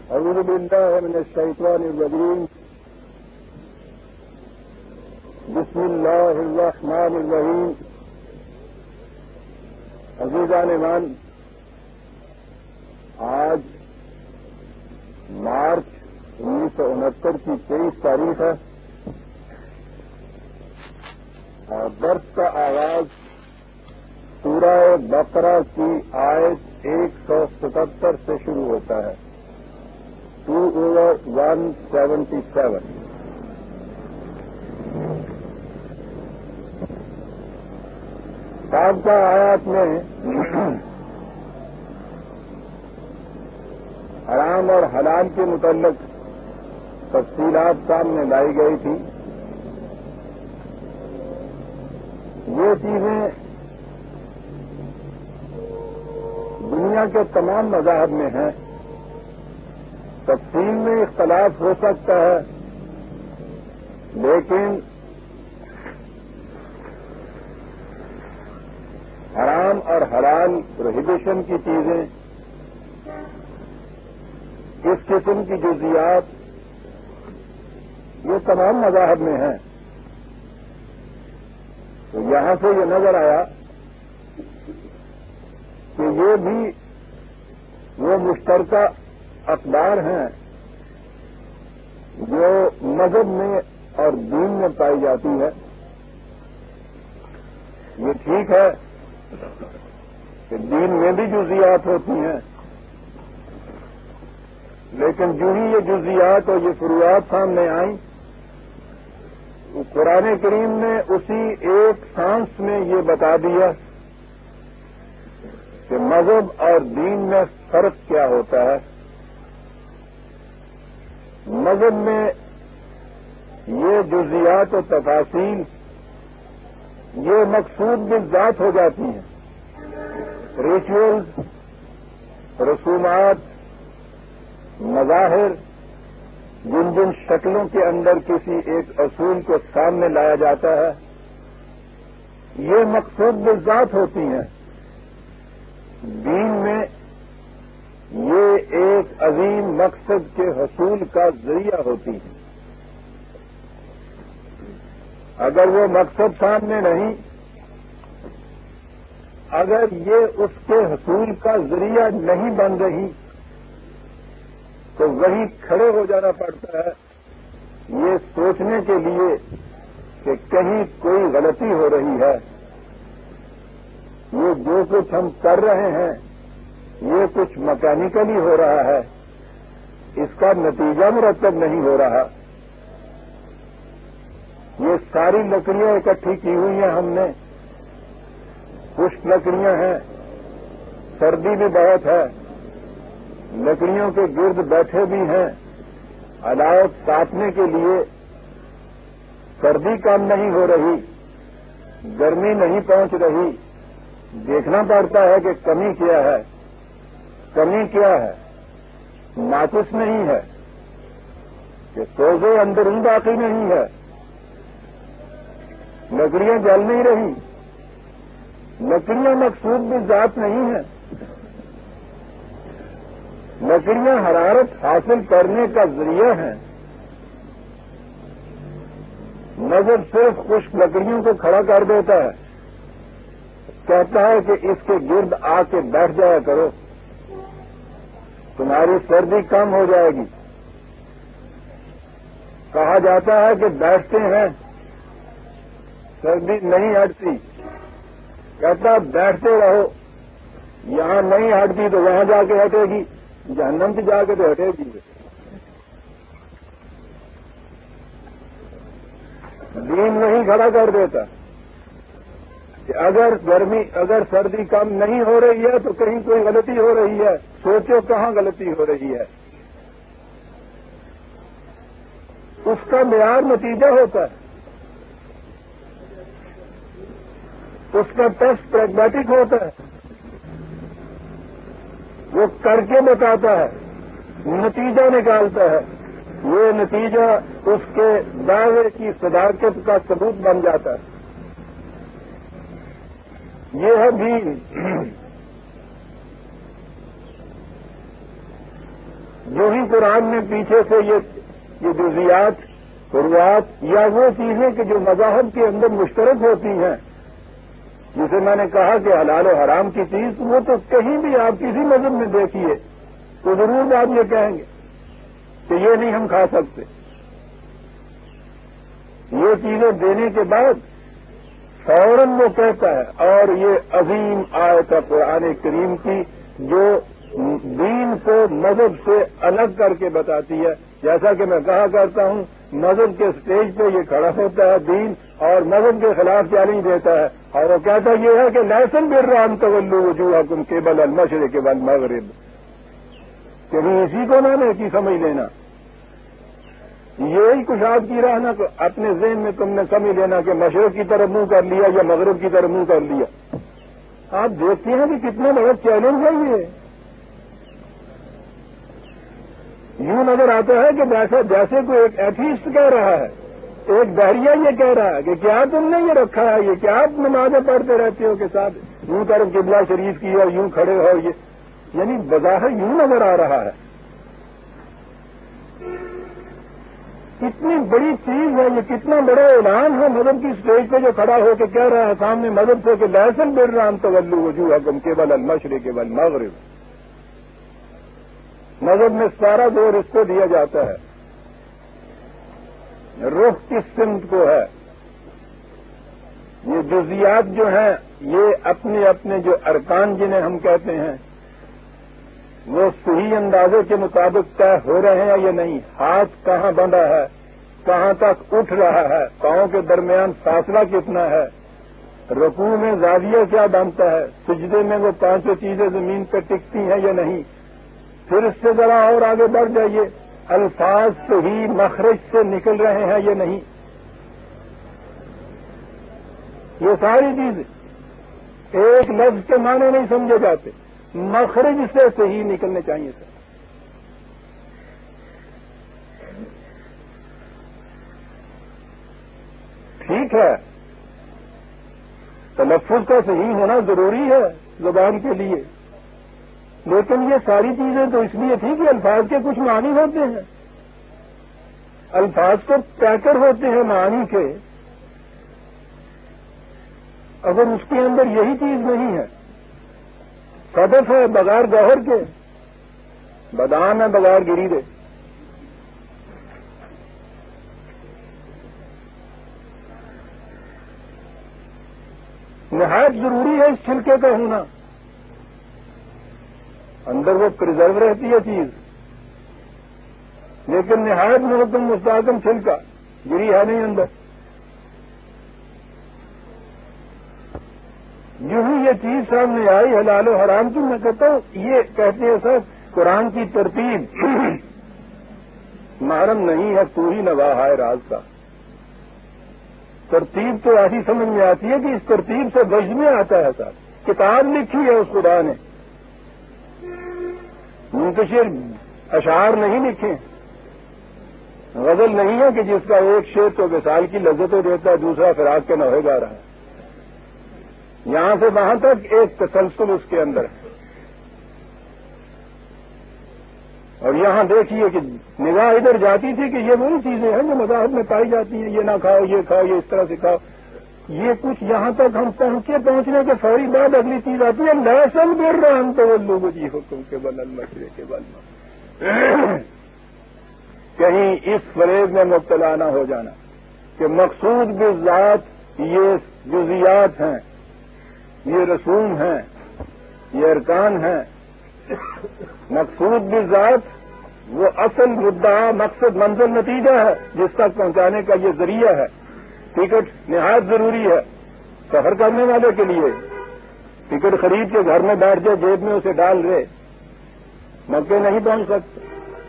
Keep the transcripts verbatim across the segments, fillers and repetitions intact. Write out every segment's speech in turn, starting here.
اعوذ باللہ من الشیطان الرجیم بسم اللہ الرحمن الرحیم عزیزان ایمان، آج مارچ انیس سو انہتر کی تیئیس تاریخ ہے اور برس کا آغاز سورہ بقرہ کی آیت ایک سو ستہتر سے شروع ہوتا ہے، two over one seventy seven. سابقہ آیات میں حرام اور حلال کے متعلق تفصیلات سامنے لائی گئی تھی۔ یہ چیزیں دنیا کے تمام مذاہب میں ہیں، تفصیل میں اختلاف ہو سکتا ہے، لیکن حرام اور حلال پروہیبیشن کی چیزیں، اس قسم کی جزیات، یہ تمام مذاہب میں ہیں۔ تو یہاں سے یہ نظر آیا کہ یہ بھی وہ مشترکہ اقدار ہیں جو مذہب میں اور دین میں پائی جاتی ہے۔ یہ ٹھیک ہے کہ دین میں بھی جزیات ہوتی ہیں، لیکن جو ہی یہ جزیات اور یہ فروعات سامنے آئیں، قرآن کریم نے اسی ایک سانس میں یہ بتا دیا کہ مذہب اور دین میں فرق کیا ہوتا ہے۔ مذہب میں یہ جزیات و تفاصیل یہ مقصود بالذات ہو جاتی ہیں، ریچولز، رسومات، مظاہر، جن جن شکلوں کے اندر کسی ایک اصول کو سامنے لایا جاتا ہے، یہ مقصود بالذات ہوتی ہیں۔ دین میں یہ ایک عظیم مقصد کے حصول کا ذریعہ ہوتی ہے۔ اگر وہ مقصد سامنے نہیں، اگر یہ اس کے حصول کا ذریعہ نہیں بن رہی، تو وہی کھڑے ہو جانا پڑتا ہے یہ سوچنے کے لیے کہ کہیں کوئی غلطی ہو رہی ہے، یہ جو کچھ ہم کر رہے ہیں یہ کچھ مکینیکلی ہو رہا ہے، اس کا نتیجہ مرتب نہیں ہو رہا۔ یہ ساری لکڑیاں اکٹھی کی ہوئی ہیں ہم نے، خشک لکڑیاں ہیں، سردی بھی بہت ہے، لکڑیوں کے گرد بیٹھے بھی ہیں، علائق کاٹنے کے لیے سردی کم نہیں ہو رہی، گرمی نہیں پہنچ رہی، دیکھنا پڑتا ہے کہ کمی کیا ہے۔ کمی کیا ہے؟ ماچس نہیں ہے کہ سوزے اندرون باقی نہیں ہے، لکڑیاں جل نہیں رہی، لکڑیاں مقصود بھی ذات نہیں ہے، لکڑیاں حرارت حاصل کرنے کا ذریعہ ہیں۔ نظر صرف خشک لکڑیوں کو کھڑا کر دیتا ہے، کہتا ہے کہ اس کے گرد آ کے بیٹھ جایا کرو، تمہاری سردی کم ہو جائے گی۔ کہا جاتا ہے کہ بیٹھتے ہیں سردی نہیں ہٹتی، کہتا بیٹھتے رہو، یہاں نہیں ہٹتی تو وہاں جا کے ہٹے گی، جہنم سے جا کے تو ہٹے گی۔ دین وہی کھڑا کر دیتا کہ اگر گرمی اگر سردی کم نہیں ہو رہی ہے تو کہیں کوئی غلطی ہو رہی ہے، سوچو کہاں غلطی ہو رہی ہے۔ اس کا معیار نتیجہ ہوتا ہے، اس کا ٹیسٹ پریگمیٹک ہوتا ہے، وہ کر کے بتاتا ہے، نتیجہ نکالتا ہے، یہ نتیجہ اس کے دعوے کی صداقت کا ثبوت بن جاتا ہے۔ یہ ہے بھی جو ہی قرآن میں پیچھے سے یہ یہ جزیات فروعات یا وہ چیزیں کہ جو مذاہب کے اندر مشترک ہوتی ہیں، جسے میں نے کہا کہ حلال و حرام کی چیز، وہ تو کہیں بھی آپ کسی مذہب میں دیکھیے تو ضرور آپ یہ کہیں گے کہ یہ نہیں ہم کھا سکتے۔ یہ چیزیں دینے کے بعد فوراً وہ کہتا ہے، اور یہ عظیم آیت ہے قرآن کریم کی جو دین کو مذہب سے الگ کر کے بتاتی ہے۔ جیسا کہ میں کہا کرتا ہوں، مذہب کے سٹیج پہ یہ کھڑا ہوتا ہے دین اور مذہب کے خلاف چیلنج دیتا ہے، اور وہ کہتا یہ ہے کہ لیسن برران تولوا وجوہکم قبل المشرق والمغرب، کہیں اسی کو نہ نیکی سمجھ لینا، یہی کشاد کی راہ نہ اپنے ذہن میں تم نے سمجھ لینا کہ مشرق کی طرف منہ کر لیا یا مغرب کی طرف منہ کر لیا۔ آپ دیکھتے ہیں کہ کتنا بڑا چیلنج ہے یہ۔ یوں نظر آتا ہے کہ جیسے جیسے کوئی ایک ایتھیسٹ کہہ رہا ہے، ایک بحریہ یہ کہہ رہا ہے کہ کیا تم نے یہ رکھا ہے، یہ کیا آپ نمازیں پڑھتے رہتے ہو کے ساتھ یوں طرف قبلہ شریف کی اور یوں کھڑے ہو، یہ یعنی بظاہر یوں نظر آ رہا ہے۔ کتنی بڑی چیز ہے یہ، کتنا بڑا اعلان ہے مذہب کی اسٹیج پہ جو کھڑا ہو کے کہہ رہا ہے سامنے مذہب سے کہ لیسن برران تولوا وجوہکم قبل المشرق والمغرب۔ مذہب میں سارا زور اس کو دیا جاتا ہے، رخ کس سمت کو ہے۔ یہ جزیات جو ہیں یہ اپنے اپنے جو ارکان جنہیں ہم کہتے ہیں وہ صحیح اندازے کے مطابق طے ہو رہے ہیں یا نہیں، ہاتھ کہاں بندھا ہے، کہاں تک اٹھ رہا ہے، پاؤں کے درمیان فاصلہ کتنا ہے، رکوع میں زاویہ کیا بنتا ہے، سجدے میں وہ پانچوں چیزیں زمین پہ ٹکتی ہیں یا نہیں۔ پھر اس سے ذرا اور آگے بڑھ جائیے، الفاظ صحیح مخرج سے نکل رہے ہیں یا نہیں۔ یہ ساری چیزیں ایک لفظ کے معنی نہیں سمجھے جاتے، مخرج سے صحیح نکلنے چاہیے سر۔ ٹھیک ہے، تلفظ کا صحیح ہونا ضروری ہے زبان کے لیے، لیکن یہ ساری چیزیں تو اس لیے تھی کہ الفاظ کے کچھ معنی ہوتے ہیں، الفاظ کو پیکر ہوتے ہیں معنی کے۔ اگر اس کے اندر یہی چیز نہیں ہے، صدف ہے بغیر گوہر کے، بادام ہے بغیر گری دے، نہایت ضروری ہے اس چھلکے کا ہونا، اندر وہ پرزرو رہتی ہے چیز، لیکن نہایت محکم مستحکم چھلکا گری ہے نہیں اندر۔ یوں ہی یہ چیز سامنے آئی حلال و حرام کی، میں کہتا ہوں یہ کہتے ہیں سر قرآن کی ترتیب محرم نہیں ہے، تو ہی نواح ہے راز کا۔ ترتیب تو ایسی سمجھ میں آتی ہے کہ اس ترتیب سے وجد میں آتا ہے سر، کتاب لکھی ہے اس خدا نے، منتشر اشعار نہیں لکھے، غزل نہیں ہے کہ جس کا ایک شعر تو وصال کی لذتیں دیتا ہے، دوسرا فراق کے نوحے گا رہا ہے۔ یہاں سے وہاں تک ایک تسلسل اس کے اندر ہے، اور یہاں دیکھیے کہ نگاہ ادھر جاتی تھی کہ یہ وہی چیزیں ہیں جو مذاہب میں پائی جاتی ہیں، یہ نہ کھاؤ، یہ کھاؤ، یہ اس طرح سے کھاؤ، یہ کچھ یہاں تک ہم پہنچے، پہنچنے کے فوری بعد اگلی چیز آتی ہے لیسن برران تولوا وجوہکم قبل المشرق والمغرب۔ کہیں اس فریب میں مبتلا نہ ہو جانا کہ مقصود بالذات یہ جزیات ہیں، یہ رسوم ہیں، یہ ارکان ہیں۔ مقصود بالذات وہ اصل مدعا، مقصد، منزل، نتیجہ ہے جس تک پہنچانے کا یہ ذریعہ ہے۔ ٹکٹ نہایت ضروری ہے سفر کرنے والے کے لیے، ٹکٹ خرید کے گھر میں بیٹھ جائے، جیب میں اسے ڈال دے، مکے نہیں پہنچ سکتے۔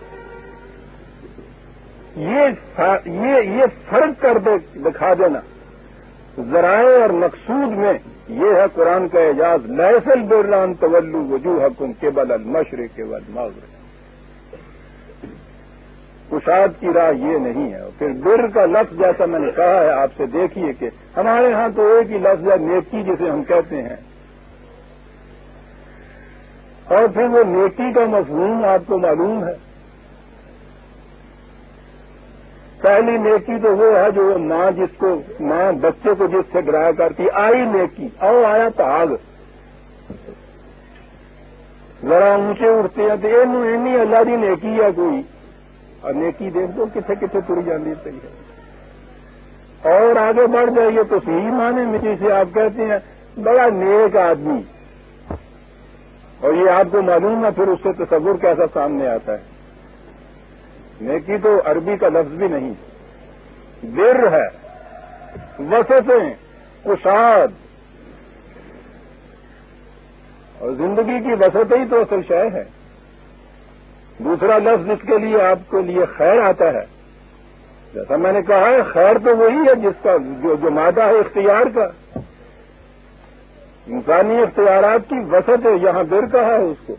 یہ یہ فرق کر دے دکھا دینا ذرائع اور مقصود میں، یہ ہے قرآن کا اعجاز۔ لیسن برران تولوا وجوہکم قبل المشرق والمغرب، کشاد کی راہ یہ نہیں ہے۔ پھر بر کا لفظ جیسا میں نے کہا ہے آپ سے، دیکھیے کہ ہمارے ہاں تو ایک ہی لفظ ہے نیکی جسے ہم کہتے ہیں، اور پھر وہ نیکی کا مفہوم آپ کو معلوم ہے پہلی نیکی تو وہ ہے جو ماں جس کو ماں بچے کو جس سے ڈرایا کرتی، آئی نیکی، او آیا پاگ، ذرا اونچے اٹھتے ہیں تو یہ اللہ کی نیکی ہے کوئی، اور نیکی دیکھ دو کتنے کتنے تری جاتی ہے، اور آگے بڑھ جائیے تو صحیح معنی میں جسے آپ کہتے ہیں بڑا نیک آدمی، اور یہ آپ کو معلوم ہے پھر اس سے تصور کیسا سامنے آتا ہے۔ نیکی تو عربی کا لفظ بھی نہیں، بر ہے، وسطیں، کشاد، اور زندگی کی وسط ہی تو اصل شے ہے۔ دوسرا لفظ جس کے لیے آپ کے لیے خیر آتا ہے، جیسا میں نے کہا ہے خیر تو وہی ہے جس کا جو, جو مادہ ہے اختیار کا، انسانی اختیارات کی وسط ہے، یہاں بر کہا ہے اس کو۔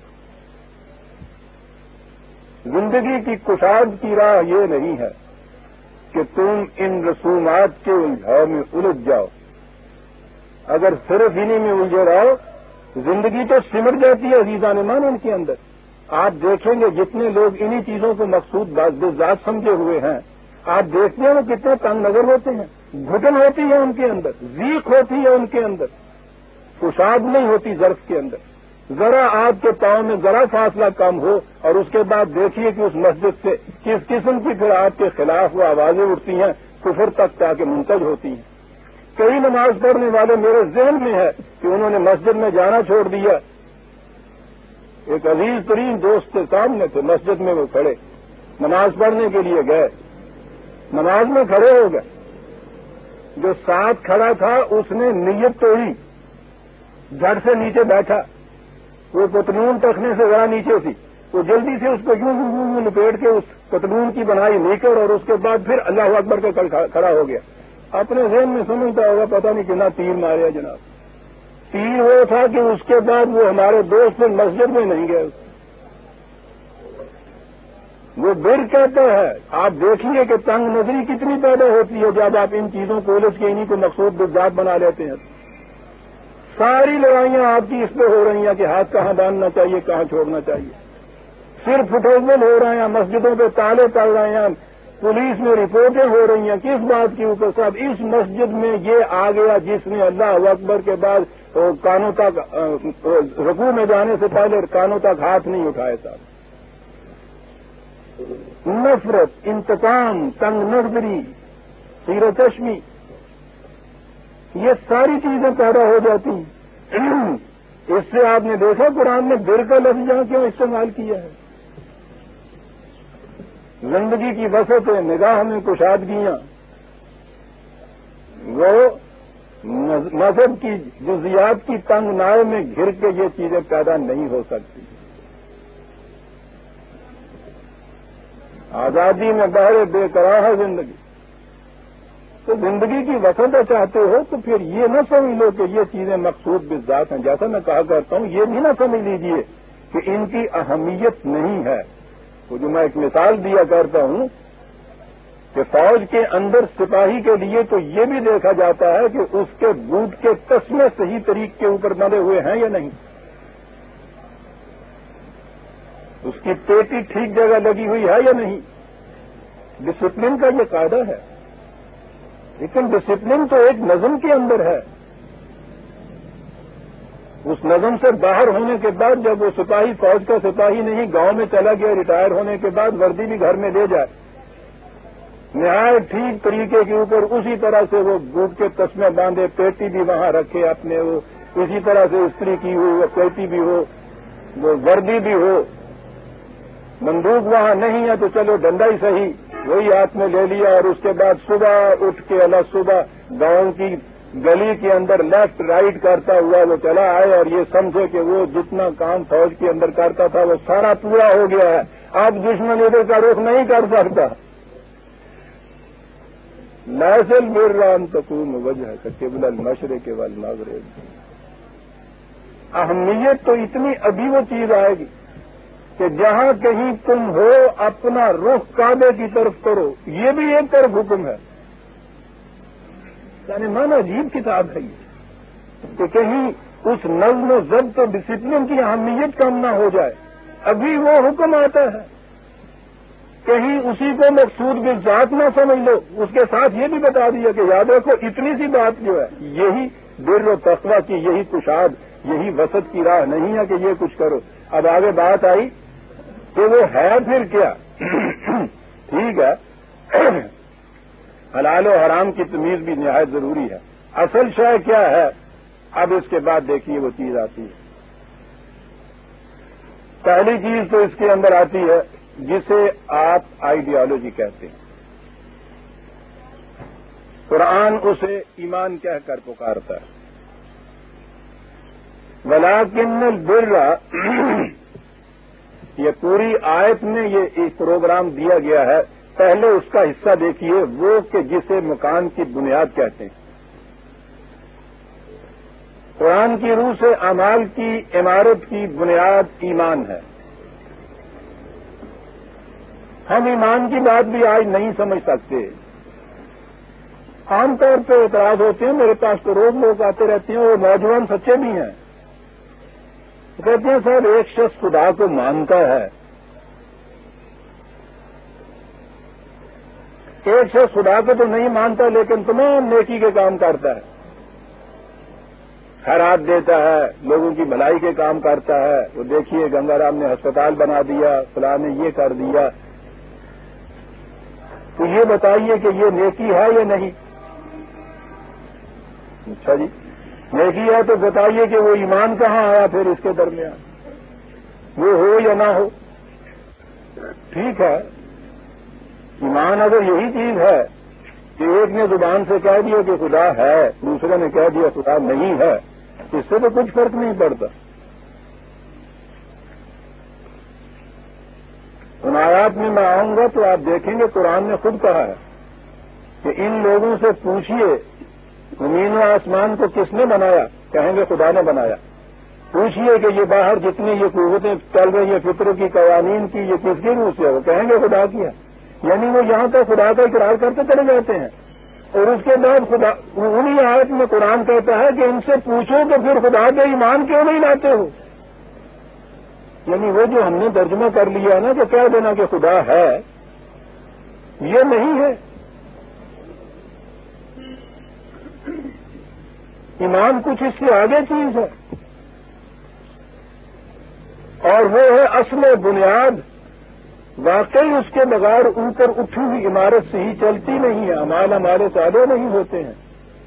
زندگی کی کشاد کی راہ یہ نہیں ہے کہ تم ان رسومات کے الجھاؤ میں الجھ جاؤ، اگر صرف انہی میں الجھے رہو زندگی تو سمٹ جاتی ہے عزیزان ایمان ان کے اندر۔ آپ دیکھیں گے جتنے لوگ انہی چیزوں کو مقصود بذات سمجھے ہوئے ہیں، آپ دیکھتے ہیں وہ کتنے تنگ نظر ہوتے ہیں، گھٹن ہوتی ہے ان کے اندر، ضیق ہوتی ہے ان کے اندر، کشاد نہیں ہوتی ظرف کے اندر۔ ذرا آپ کے پاؤں میں ذرا فاصلہ کم ہو اور اس کے بعد دیکھیے کہ اس مسجد سے کس قسم کی پھر آپ کے خلاف وہ آوازیں اٹھتی ہیں، کفر تک جا کے منتج ہوتی ہیں۔ کئی نماز پڑھنے والے میرے ذہن میں ہے کہ انہوں نے مسجد میں جانا چھوڑ دیا، ایک عزیز ترین دوست کے سامنے تھے، مسجد میں وہ کھڑے نماز پڑھنے کے لیے گئے، نماز میں کھڑے ہو گئے، جو ساتھ کھڑا تھا اس نے نیت توڑی، جھٹ سے نیچے بیٹھا، وہ پتلون ٹخنے سے ذرا نیچے تھی، وہ جلدی سے اس کو یوں یوں یوں لپیٹ کے اس پتلون کی بنائی نیکر، اور اس کے بعد پھر اللہ اکبر کے کھڑا ہو گیا۔ اپنے ذہن میں سمجھتا ہوگا پتہ نہیں کتنا تیر مارے جناب۔ تیر وہ تھا کہ اس کے بعد وہ ہمارے دوست مسجد میں نہیں گئے، وہ بر کہتا ہے۔ آپ دیکھیے کہ تنگ نظری کتنی پیدا ہوتی ہے جب آپ ان چیزوں کو الجھ کے انہیں کو مقصود بذات بنا لیتے ہیں۔ ساری لڑائیاں آپ کی اس پہ ہو رہی ہیں کہ ہاتھ کہاں باندھنا چاہیے، کہاں چھوڑنا چاہیے، صرف پھٹوزل ہو رہے ہیں، مسجدوں پہ تالے پڑ رہے ہیں، پولیس میں رپورٹیں ہو رہی ہیں، کس بات کے اوپر؟ صاحب اس مسجد میں یہ آ گیا جس نے اللہ اکبر کے بعد کانوں تک رکوع میں جانے سے پہلے کانوں تک ہاتھ نہیں اٹھائے صاحب۔ نفرت، انتقام، تنگ نظری، خیر و چشمی، یہ ساری چیزیں پیدا ہو جاتی ہیں۔ اس سے آپ نے دیکھا قرآن نے بر کا لفظ یہاں کیوں استعمال کیا ہے؟ زندگی کی وسعتیں، نگاہ میں کشادگیاں، وہ مذہب کی جزیات کی تنگ نائے میں گھر کے یہ چیزیں پیدا نہیں ہو سکتی۔ آزادی میں بہر بے قرار ہے زندگی، تو زندگی کی وسعت چاہتے ہو تو پھر یہ نہ سمجھ لو کہ یہ چیزیں مقصود بذات ہیں۔ جیسا میں کہا کرتا ہوں، یہ بھی نہ سمجھ لیجیے کہ ان کی اہمیت نہیں ہے۔ وہ جو میں ایک مثال دیا کرتا ہوں کہ فوج کے اندر سپاہی کے لیے تو یہ بھی دیکھا جاتا ہے کہ اس کے بوٹ کے تسمے صحیح طریقے کے اوپر بندھے ہوئے ہیں یا نہیں، اس کی پیٹی ٹھیک جگہ لگی ہوئی ہے یا نہیں۔ ڈسپلن کا یہ قاعدہ ہے، لیکن ڈسپلن تو ایک نظم کے اندر ہے۔ اس نظم سے باہر ہونے کے بعد جب وہ سپاہی فوج کا سپاہی نہیں گاؤں میں چلا گیا، ریٹائر ہونے کے بعد وردی بھی گھر میں لے جائے، نہایت ٹھیک طریقے کے اوپر اسی طرح سے وہ بوٹ کے تسمے باندھے، پیٹی بھی وہاں رکھے اپنے، وہ اسی طرح سے استری کی ہوئی وہ پیٹی بھی ہو، وہ وردی بھی ہو، بندوق وہاں نہیں ہے تو چلو ڈنڈا ہی صحیح وہی ہاتھ میں لے لیا، اور اس کے بعد صبح اٹھ کے اللہ صبح گاؤں کی گلی کے اندر لیفٹ رائٹ کرتا ہوا وہ چلا آئے، اور یہ سمجھے کہ وہ جتنا کام فوج کے اندر کرتا تھا وہ سارا پورا ہو گیا ہے، اب دشمن ادھر کا رخ نہیں کر سکتا۔ لاسل بران تقوم وجہ قبل المشرق والمغرب۔ اہمیت تو اتنی ابھی وہ چیز آئے گی کہ جہاں کہیں تم ہو اپنا رخ کعبے کی طرف کرو، یہ بھی ایک طرف حکم ہے۔ یعنی مانا عجیب کتاب ہے یہ کہ کہیں اس نظم و ضبط و ڈسپلن کی اہمیت کم نہ ہو جائے، ابھی وہ حکم آتا ہے کہیں اسی کو مقصود بھی ذات نہ سمجھ لو، اس کے ساتھ یہ بھی بتا دیا کہ یاد رکھو اتنی سی بات جو ہے یہی بر و تقویٰ کی، یہی کشاد، یہی وسط کی راہ نہیں ہے کہ یہ کچھ کرو۔ اب آگے بات آئی کہ وہ ہے پھر کیا؟ ٹھیک ہے، حلال و حرام کی تمیز بھی نہایت ضروری ہے۔ اصل شے کیا ہے؟ اب اس کے بعد دیکھیے وہ چیز آتی ہے۔ پہلی چیز تو اس کے اندر آتی ہے جسے آپ آئیڈیالوجی کہتے ہیں۔ قرآن اسے ایمان کہہ کر پکارتا ہے۔ وَلَٰكِنَّ الْبِرَّ، یہ پوری آیت میں یہ ایک پروگرام دیا گیا ہے۔ پہلے اس کا حصہ دیکھیے، وہ کہ جسے مکان کی بنیاد کہتے ہیں۔ قرآن کی روح سے اعمال کی عمارت کی بنیاد ایمان ہے۔ ہم ایمان کی بات بھی آج نہیں سمجھ سکتے۔ عام طور پہ اعتراض ہوتے ہیں، میرے پاس تو روز لوگ آتے رہتے ہیں، وہ نوجوان سچے بھی ہیں، وہ کہتے ہیں صاحب ایک شخص خدا کو مانتا ہے، ایک شخص خدا کو تو نہیں مانتا لیکن تمام نیکی کے کام کرتا ہے، خیرات دیتا ہے، لوگوں کی بھلائی کے کام کرتا ہے۔ وہ دیکھیے گنگا رام نے ہسپتال بنا دیا، فلاں نے یہ کر دیا، تو یہ بتائیے کہ یہ نیکی ہے یا نہیں؟ اچھا جی، نیکی ہے تو بتائیے کہ وہ ایمان کہاں آیا پھر اس کے درمیان، وہ ہو یا نہ ہو؟ ٹھیک ہے، ایمان اگر یہی چیز ہے کہ ایک نے زبان سے کہہ دیا کہ خدا ہے، دوسرے نے کہہ دیا خدا نہیں ہے، اس سے تو کچھ فرق نہیں پڑتا۔ ان آیات میں میں آؤں گا تو آپ دیکھیں گے قرآن نے خود کہا ہے کہ ان لوگوں سے پوچھیے زمین و آسمان کو کس نے بنایا؟ کہیں گے خدا نے بنایا۔ پوچھیے کہ یہ باہر جتنی یہ قوتیں چل رہی ہیں فطر کی، قوانین کی، یہ کس کی روح سے ہے؟ وہ کہیں گے خدا کی ہے۔ یعنی وہ یہاں تک خدا کا اقرار کرتے چلے جاتے ہیں، اور اس کے بعد خدا انہی آیت میں قرآن کہتا ہے کہ ان سے پوچھو کہ پھر خدا کے ایمان کیوں نہیں لاتے ہو؟ یعنی وہ جو ہم نے ترجمہ کر لیا نا کہ کہہ دینا کہ خدا ہے، یہ نہیں ہے۔ ایمان کچھ اس سے آگے چیز ہے، اور وہ ہے اصل بنیاد۔ واقعی اس کے بغیر اوپر اٹھی ہوئی عمارت سے ہی چلتی نہیں ہے، اعمال ہمارے سادے نہیں ہوتے ہیں۔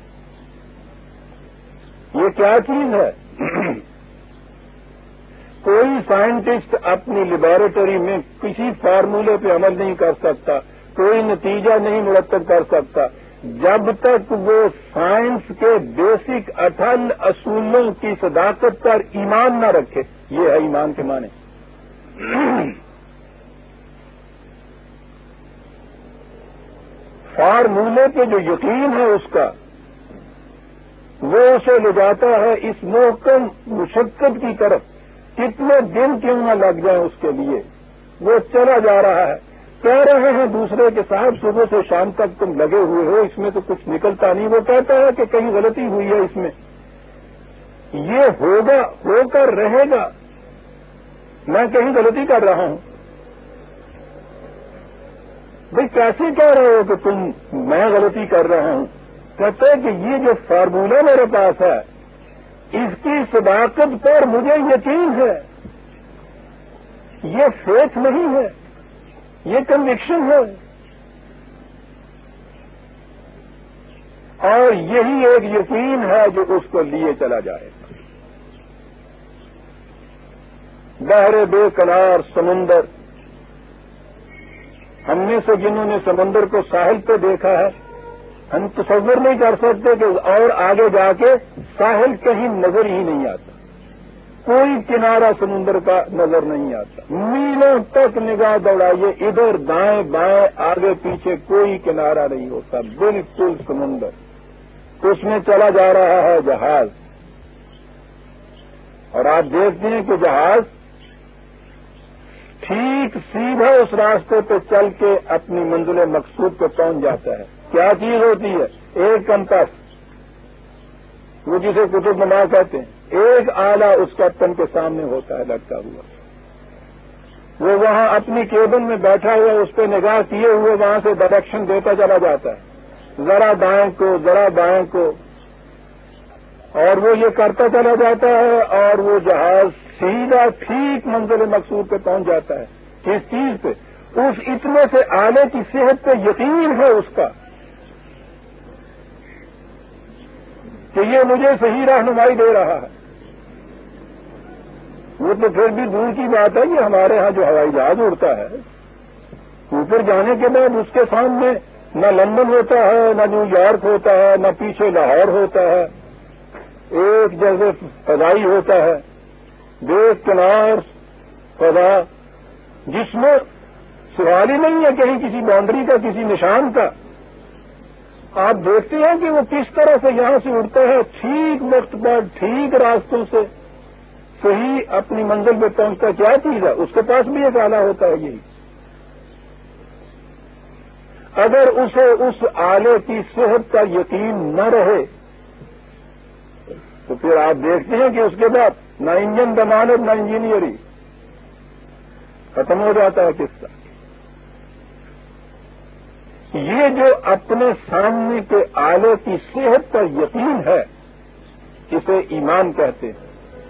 یہ کیا چیز ہے؟ کوئی سائنٹسٹ اپنی لیبارٹری میں کسی فارمولے پہ عمل نہیں کر سکتا، کوئی نتیجہ نہیں مرتب کر سکتا جب تک وہ سائنس کے بیسک اٹل اصولوں کی صداقت پر ایمان نہ رکھے۔ یہ ہے ایمان کے معنی۔ فارمولے پہ جو یقین ہے اس کا، وہ اسے لے جاتا ہے اس محکم مشقت کی طرف، کتنے دن کیوں نہ لگ جائیں اس کے لیے، وہ چلا جا رہا ہے۔ کہہ رہے ہیں دوسرے کے صاحب صبح سے شام تک تم لگے ہوئے ہو، اس میں تو کچھ نکلتا نہیں۔ وہ کہتا ہے کہ کہیں غلطی ہوئی ہے اس میں، یہ ہوگا، ہو کر رہے گا، میں کہیں غلطی کر رہا ہوں۔ بھئی کیسے کہہ رہے ہو کہ تم میں غلطی کر رہا ہوں؟ کہتے ہیں کہ یہ جو فارمولہ میرے پاس ہے اس کی صداقت پر مجھے یقین ہے، یہ فیتھ نہیں ہے، یہ کنوکشن ہے، اور یہی ایک یقین ہے جو اس کو لیے چلا جائے۔ بحر بے کنار سمندر، ہم میں سے جنہوں نے سمندر کو ساحل پہ دیکھا ہے، ہم تصور نہیں کر سکتے کہ اور آگے جا کے ساحل کہیں نظر ہی نہیں آتا، کوئی کنارہ سمندر کا نظر نہیں آتا۔ میلوں تک نگاہ دوڑائیے، ادھر دائیں بائیں آگے پیچھے کوئی کنارہ نہیں ہوتا، بالکل سمندر۔ اس میں چلا جا رہا ہے جہاز، اور آپ دیکھتے ہیں کہ جہاز ٹھیک سیدھا اس راستے پہ چل کے اپنی منزل مقصود پہ پہنچ جاتا ہے۔ کیا چیز ہوتی ہے؟ ایک کمپس، وہ جسے قطب نما کہتے ہیں، ایک آلہ اس کا تن کے سامنے ہوتا ہے لٹکا ہوا، وہ وہاں اپنی کیبن میں بیٹھا ہوا اس پہ نگاہ کیے ہوئے وہاں سے ڈائریکشن دیتا چلا جاتا ہے، ذرا دائیں کو ذرا بائیں کو، اور وہ یہ کرتا چلا جاتا ہے اور وہ جہاز سیدھا ٹھیک منزل مقصود پہ پہنچ جاتا ہے۔ کس چیز پہ؟ اس اتنے سے آلے کی صحت پہ یقین ہے اس کا کہ یہ مجھے صحیح رہنمائی دے رہا ہے۔ وہ تو پھر بھی دور کی بات ہے کہ ہمارے ہاں جو ہوائی جہاز اڑتا ہے اوپر جانے کے بعد اس کے سامنے نہ لندن ہوتا ہے، نہ نیو یارک ہوتا ہے، نہ پیچھے لاہور ہوتا ہے، ایک جیسے فضائی ہوتا ہے، بے کنار فضا، جس میں سوال ہی نہیں ہے کہیں کسی باؤنڈری کا، کسی نشان کا۔ آپ دیکھتے ہیں کہ وہ کس طرح سے یہاں سے اڑتا ہے، ٹھیک وقت پر ٹھیک راستوں سے صحیح اپنی منزل پہ پہنچتا۔ کیا چیز ہے؟ اس کے پاس بھی ایک آلہ ہوتا ہے یہی۔ اگر اسے اس آلے کی صحت کا یقین نہ رہے تو پھر آپ دیکھتے ہیں کہ اس کے بعد نہ انجن ضمانت نہ انجینئرنگ، ختم ہو جاتا ہے قصہ۔ یہ جو اپنے سامنے کے آلے کی صحت پر یقین ہے اسے ایمان کہتے ہیں،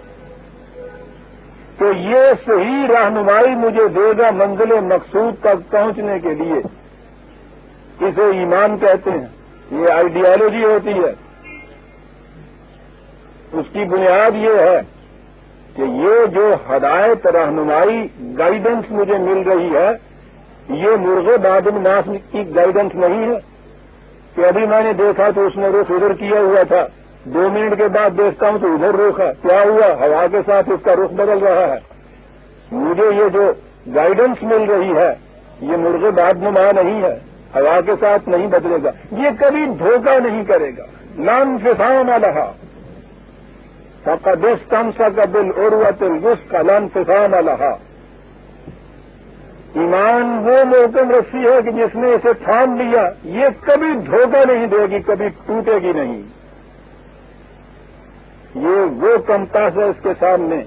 تو یہ صحیح رہنمائی مجھے دے گا منزل مقصود تک پہنچنے کے لیے، اسے ایمان کہتے ہیں۔ یہ آئیڈیالوجی ہوتی ہے، اس کی بنیاد یہ ہے کہ یہ جو ہدایت رہنمائی گائیڈنس مجھے مل رہی ہے یہ مرغے بادل ناس کی گائیڈنس نہیں ہے کہ ابھی میں نے دیکھا تو اس نے رخ ادھر کیا ہوا تھا، دو منٹ کے بعد دیکھتا ہوں تو ادھر رخ ہے، کیا ہوا؟ ہوا کے ساتھ اس کا رخ بدل رہا ہے۔ مجھے یہ جو گائیڈنس مل رہی ہے یہ مرغے باد نما نہیں ہے، ہوا کے ساتھ نہیں بدلے گا، یہ کبھی دھوکہ نہیں کرے گا۔ لن فسام لہا فقد استمسک بالعروۃ الوثقی لن فسام لہا۔ ایمان وہ محکم رسی ہے کہ جس نے اسے تھام لیا، یہ کبھی دھوکہ نہیں دے گی، کبھی ٹوٹے گی نہیں۔ یہ وہ کمپاس ہے اس کے سامنے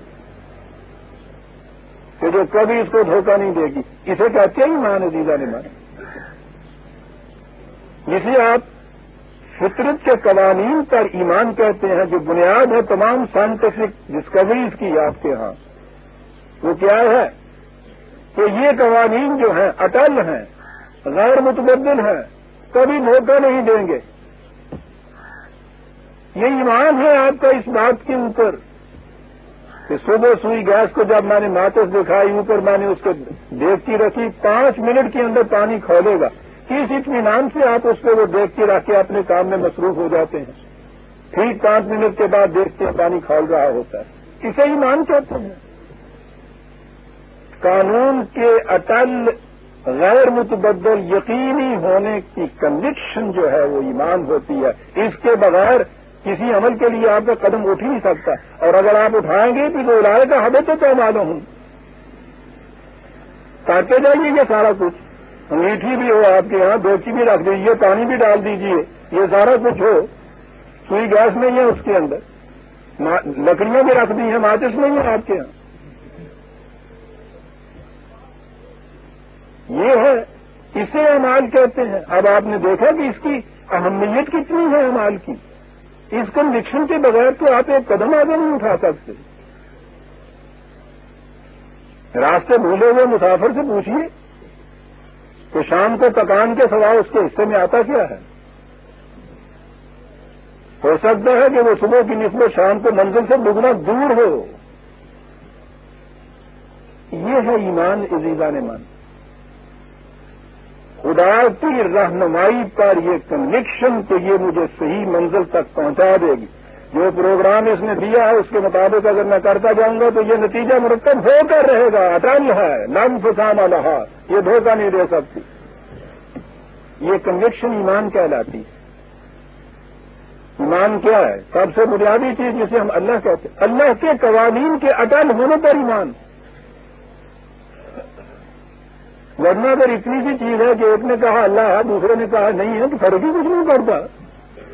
کہ جو کبھی اس کو دھوکہ نہیں دے گی۔ اسے کہتے ہیں ایمان عزیزہ نے مان، جسے آپ فطرت کے قوانین پر ایمان کہتے ہیں، جو بنیاد ہے تمام سائنٹیفک ڈسکوریز کی آپ کے ہاں، وہ کیا ہے کہ یہ قوانین جو ہیں اٹل ہیں، غیر متبدل ہیں، کبھی دھوکہ نہیں دیں گے۔ یہ ایمان ہے آپ کا اس بات کے اوپر کہ صبح سوئی گیس کو جب میں نے ماچس دکھائی اوپر میں نے اس کو دیکھتی رکھی، پانچ منٹ کے اندر پانی کھولے گا۔ کس اطمینان سے آپ اس کو وہ دیکھتی رکھ کے اپنے کام میں مصروف ہو جاتے ہیں؟ ٹھیک پانچ منٹ کے بعد دیکھتے ہیں پانی کھول رہا ہوتا ہے۔ اسے ایمان کہتے ہیں۔ قانون کے اٹل غیر متبدل یقینی ہونے کی کنوکشن جو ہے وہ ایمان ہوتی ہے۔ اس کے بغیر کسی عمل کے لیے آپ کا قدم اٹھ ہی نہیں سکتا، اور اگر آپ اٹھائیں گے تو اڑائے گا ہمیں تو کیا معلوم ہوں، کرتے جائیے یہ سارا کچھ، انگیٹھی بھی ہو آپ کے یہاں، بیچی بھی رکھ دیجیے، پانی بھی ڈال دیجیے، یہ سارا کچھ ہو، سوئی گیس نہیں ہے اس کے اندر، لکڑیاں بھی رکھ دی ہیں، ماچس نہیں ہے آپ کے یہاں۔ یہ ہے، اسے اعمال کہتے ہیں۔ اب آپ نے دیکھا کہ اس کی اہمیت کتنی ہے اعمال کی۔ اس کنوکشن کے بغیر تو آپ ایک قدم آگے نہیں اٹھا سکتے۔ راستے بھولے ہوئے مسافر سے پوچھیے کہ شام کو پکان کے سوا اس کے حصے میں آتا کیا ہے؟ ہو سکتا ہے کہ وہ صبح کی نسبت شام کو منزل سے دگنا دور ہو۔ یہ ہے ایمان عزیزان مان، خدا کی رہنمائی پر یہ کنوکشن کہ یہ مجھے صحیح منزل تک پہنچا دے گی۔ جو پروگرام اس نے دیا ہے اس کے مطابق اگر میں کرتا جاؤں گا تو یہ نتیجہ مرتب ہو کر رہے گا، اٹل ہے، لن فسام لہا، یہ دھوکہ نہیں دے سکتی۔ یہ کنوکشن ایمان کہلاتی ہے۔ ایمان کیا ہے؟ سب سے بنیادی چیز جسے ہم اللہ کہتے ہیں، اللہ کے قوانین کے اٹل ہونے پر ایمان۔ ورنہ اگر اتنی سی چیز ہے کہ ایک نے کہا اللہ ہے، دوسرے نے کہا نہیں ہے، تو فرق ہی کچھ نہیں پڑتا۔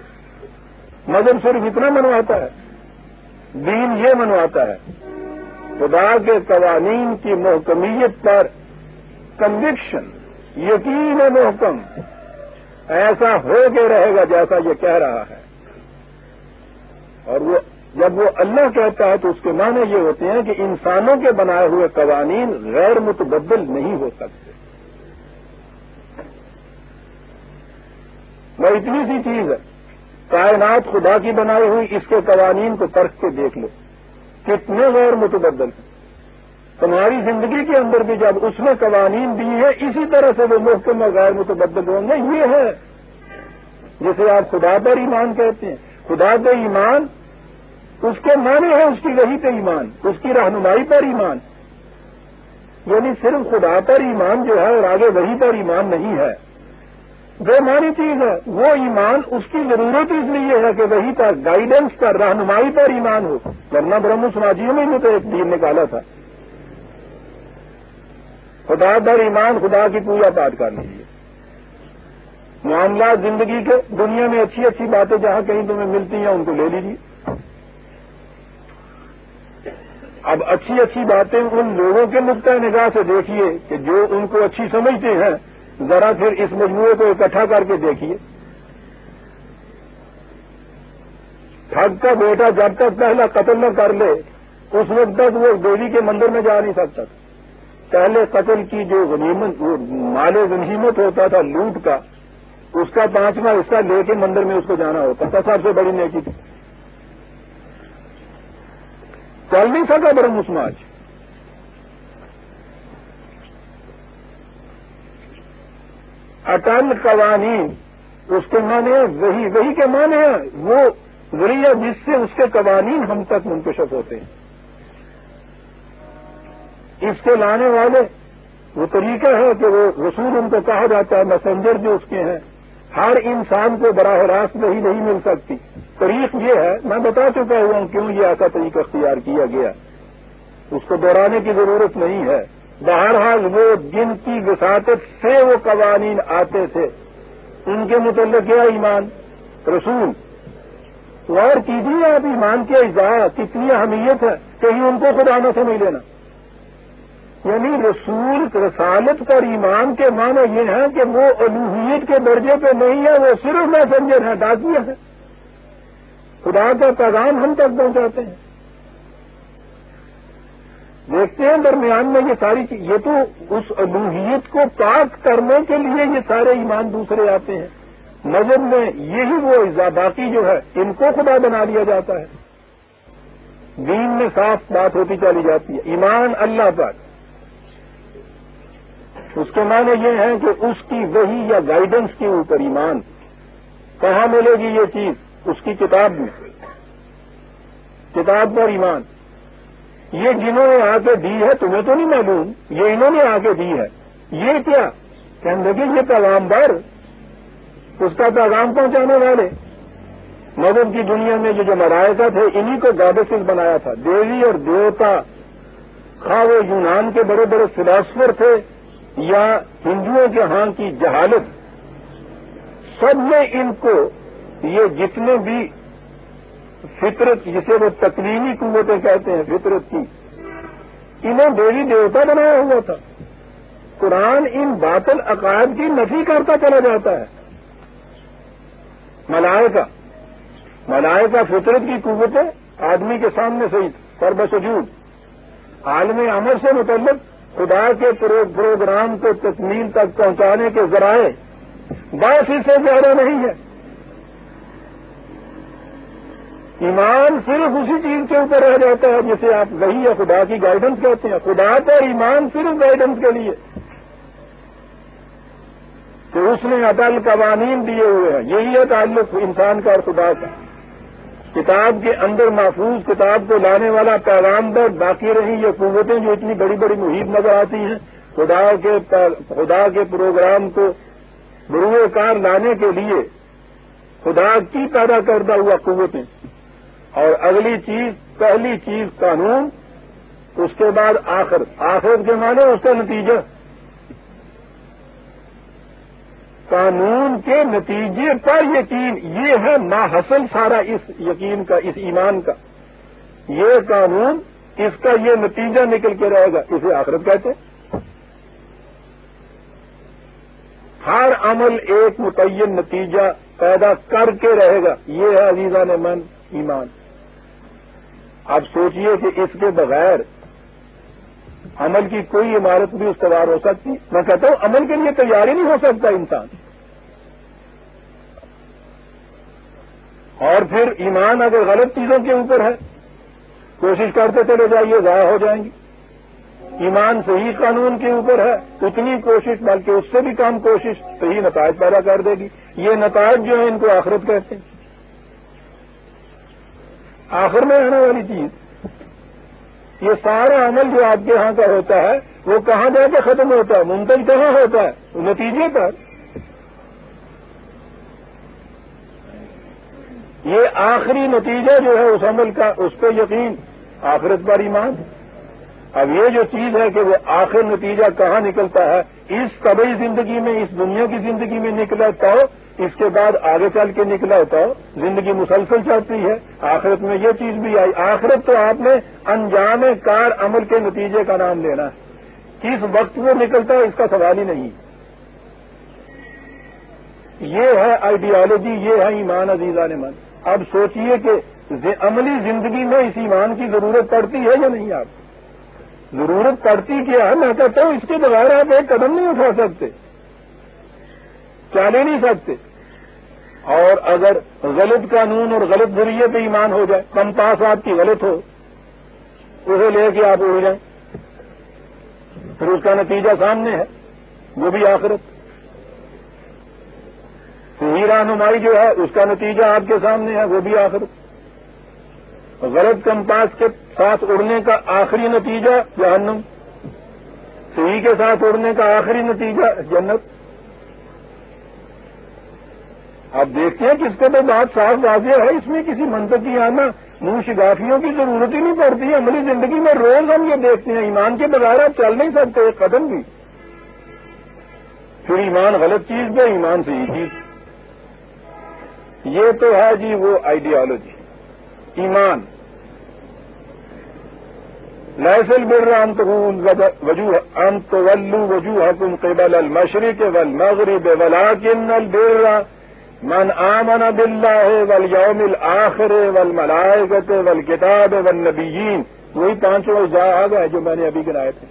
مذہب صرف اتنا منواتا ہے، دین یہ منواتا ہے خدا کے قوانین کی محکمیت پر کنوکشن، یقین محکم ایسا ہو کے رہے گا جیسا یہ کہہ رہا ہے. اور وہ جب وہ اللہ کہتا ہے تو اس کے معنی یہ ہوتے ہیں کہ انسانوں کے بنائے ہوئے قوانین غیر متبدل نہیں ہو سکتے. وہ اتنی سی چیز ہے، کائنات خدا کی بنائی ہوئی، اس کے قوانین کو پرکھ کے دیکھ لو کتنے غیر متبدل ہیں. تمہاری زندگی کے اندر بھی جب اس نے قوانین دی ہے اسی طرح سے وہ محکم اور غیر متبدل ہوں گے. یہ ہے جسے آپ خدا پر ایمان کہتے ہیں. خدا پہ ایمان اس کے معنی ہے اس کی وحی پہ ایمان، اس کی رہنمائی پر ایمان. یعنی صرف خدا پر ایمان جو ہے اور آگے وحی پر ایمان نہیں ہے، جو مانی چیز ہے وہ ایمان اس کی ضرورت اس لیے ہے کہ وہی پر گائیڈنس پر رہنمائی پر ایمان ہو. ورنہ برہم سماجیوں میں نے تو ایک دین نکالا تھا، خدا پر ایمان، خدا کی پوجا پاٹ کر لیجیے. معاملات زندگی کے دنیا میں اچھی اچھی باتیں جہاں کہیں تمہیں ملتی ہیں ان کو لے لیجیے. اب اچھی اچھی باتیں ان لوگوں کے نقطۂ نگاہ سے دیکھیے کہ جو ان کو اچھی سمجھتے ہیں، ذرا پھر اس مجموعے کو اکٹھا کر کے دیکھیے. ٹھگ کا بیٹا جب تک پہلا قتل نہ کر لے اس وقت تک وہ دیوی کے مندر میں جا نہیں سکتا. پہلے قتل کی جو غنیمت، وہ مال غنیمت ہوتا تھا لوٹ کا، اس کا پانچواں حصہ لے کے مندر میں اس کو جانا ہوتا تھا. سب سے بڑی نیکی تھی. چل نہیں سکا برہم سماج. اٹل قوانین اس کے معنی وہی وہی کے معنی ہے وہ ذریعہ جس سے اس کے قوانین ہم تک منتشر ہوتے ہیں. اس کے لانے والے وہ طریقہ ہے کہ وہ رسول ان کو کہا جاتا ہے، میسنجر جو اس کے ہیں. ہر انسان کو براہ راست وہی نہیں مل سکتی. طریق یہ ہے، میں بتا چکا ہوں کیوں یہ ایسا طریقہ اختیار کیا گیا، اس کو دہرانے کی ضرورت نہیں ہے. بہرحال وہ جن کی وساطت سے وہ قوانین آتے تھے ان کے متعلق کیا ایمان رسول. غور کیجیے آپ ایمان کے اجزاء کتنی اہمیت ہے، کہیں ان کو خدا نہ سمجھ لینا. یعنی رسول رسالت پر ایمان کے معنی یہ ہے کہ وہ الوہیت کے درجے پہ نہیں ہے، وہ صرف میسنجر ہے، ڈاکیہ ہے. خدا کا پیغام ہم تک پہنچاتے ہیں. دیکھتے ہیں درمیان میں یہ ساری چیز، یہ تو اس الوہیت کو پاک کرنے کے لیے یہ سارے ایمان دوسرے آتے ہیں. مذہب میں یہی وہ اجزاء باقی جو ہے ان کو خدا بنا دیا جاتا ہے. دین میں صاف بات ہوتی چلی جاتی ہے. ایمان اللہ پر، اس کے معنی یہ ہے کہ اس کی وحی یا گائیڈنس کے اوپر ایمان. کہاں ملے گی یہ چیز؟ اس کی کتاب میں، کتاب پر ایمان. یہ جنہوں نے آ کے دی ہے تمہیں تو نہیں معلوم، یہ انہوں نے آ کے دی ہے. یہ کیا کہنے لگے؟ یہ پیغامبر، اس کا پیغام پہنچانے والے. مذہب کی دنیا میں جو جو ملائکہ تھے انہی کو گاڈیسز بنایا تھا. دیوی اور دیوتا، خواہ وہ یونان کے بڑے بڑے فلاسفر تھے یا ہندوؤں کے ہاں کی جہالت، سب نے ان کو یہ جتنے بھی فطرت جسے وہ تکوینی قوتیں کہتے ہیں فطرت کی، انہیں دیوی دیوتا بنایا ہوا تھا. قرآن ان باطل عقائد کی نفی کرتا چلا جاتا ہے. ملائکہ ملائکہ فطرت کی قوتیں آدمی کے سامنے سے پر بسجود. عالم امر سے متعلق خدا کے پروگرام کو تکمیل تک پہنچانے کے ذرائع بس اس سے زیادہ نہیں ہے. ایمان صرف اسی چیز کے اوپر رہ جاتا ہے جسے آپ وحی یا خدا کی گائیڈنس کہتے ہیں. خدا پر ایمان صرف گائیڈنس کے لیے کہ اس نے اٹل قوانین دیے ہوئے ہیں. یہی ہے تعلق انسان کا اور خدا کا. کتاب کے اندر محفوظ کتاب کو لانے والا پیغام پر باقی رہی یہ قوتیں جو اتنی بڑی بڑی محیط نظر آتی ہیں. خدا کے خدا کے پروگرام کو بروئے کار لانے کے لیے خدا کی پیدا کردہ ہوا قوتیں. اور اگلی چیز، پہلی چیز قانون، اس کے بعد آخر. آخر کے معنی اس کا نتیجہ. قانون کے نتیجے پر یقین، یہ ہے ماحصل سارا اس یقین کا، اس ایمان کا. یہ قانون اس کا یہ نتیجہ نکل کے رہے گا، اسے آخرت کہتے ہیں۔ ہر عمل ایک متعین نتیجہ پیدا کر کے رہے گا، یہ ہے عزیزان من ایمان۔ اب سوچئے کہ اس کے بغیر عمل کی کوئی عمارت بھی استوار ہو سکتی؟ میں کہتا ہوں عمل کے لیے تیار ہی نہیں ہو سکتا انسان۔ اور پھر ایمان اگر غلط چیزوں کے اوپر ہے، کوشش کرتے چلے جائیے، ضائع ہو جائیں گی۔ ایمان صحیح قانون کے اوپر ہے، اتنی کوشش بلکہ اس سے بھی کم کوشش صحیح نتائج پیدا کر دے گی۔ یہ نتائج جو ہیں ان کو آخرت کہتے ہیں، آخر میں آنے والی چیز۔ یہ سارا عمل جو آپ کے ہاں کا ہوتا ہے وہ کہاں جا کے ختم ہوتا ہے؟ منتج کہاں ہوتا ہے؟ نتیجے پر۔ یہ آخری نتیجہ جو ہے اس عمل کا، اس پہ یقین، آخرت پر ایمان۔ اب یہ جو چیز ہے کہ وہ آخر نتیجہ کہاں نکلتا ہے، اس طبعی زندگی میں، اس دنیا کی زندگی میں نکلا تو اس کے بعد آگے چل کے نکلا تو زندگی مسلسل چلتی ہے۔ آخرت میں یہ چیز بھی آئی۔ آخرت تو آپ نے انجام کار عمل کے نتیجے کا نام لینا ہے، کس وقت وہ نکلتا ہے اس کا سوال ہی نہیں۔ یہ ہے آئیڈیالوجی، یہ ہے ایمان عزیزان من۔ اب سوچئے کہ عملی زندگی میں اس ایمان کی ضرورت پڑتی ہے یا نہیں؟ آپ ضرورت پڑتی کیا ہے؟ میں کہتا ہوں اس کے بغیر آپ ایک قدم نہیں اٹھا سکتے، چل ہی نہیں سکتے۔ اور اگر غلط قانون اور غلط ذریعے پہ ایمان ہو جائے، کمپاس آپ کی غلط ہو، اسے لے کے آپ اڑ جائیں، پھر اس کا نتیجہ سامنے ہے، وہ بھی آخرت۔ صحیح رہنمائی جو ہے اس کا نتیجہ آپ کے سامنے ہے، وہ بھی آخرت۔ غلط کمپاس کے ساتھ اڑنے کا آخری نتیجہ جہنم، صحیح کے ساتھ اڑنے کا آخری نتیجہ جنت۔ آپ دیکھتے ہیں کہ اس کو تو بات صاف واضح ہے، اس میں کسی منطقی آنا منہ شگافیوں کی ضرورت ہی نہیں پڑتی ہے۔ عملی زندگی میں روز ہم یہ دیکھتے ہیں، ایمان کے بغیر آپ چل نہیں سکتے ایک قدم بھی۔ پھر ایمان غلط چیز پہ، ایمان صحیح چیز۔ یہ تو ہے جی وہ آئیڈیالوجی ایمان۔ لیس البر ان تولوا وجوہکم قبل المشرق والمغرب ولکن البر من آمن باللہ والیوم الآخر والملائکۃ والکتاب والنبیین۔ وہی پانچوں اجزاء آ گئے جو میں نے ابھی گنائے تھے،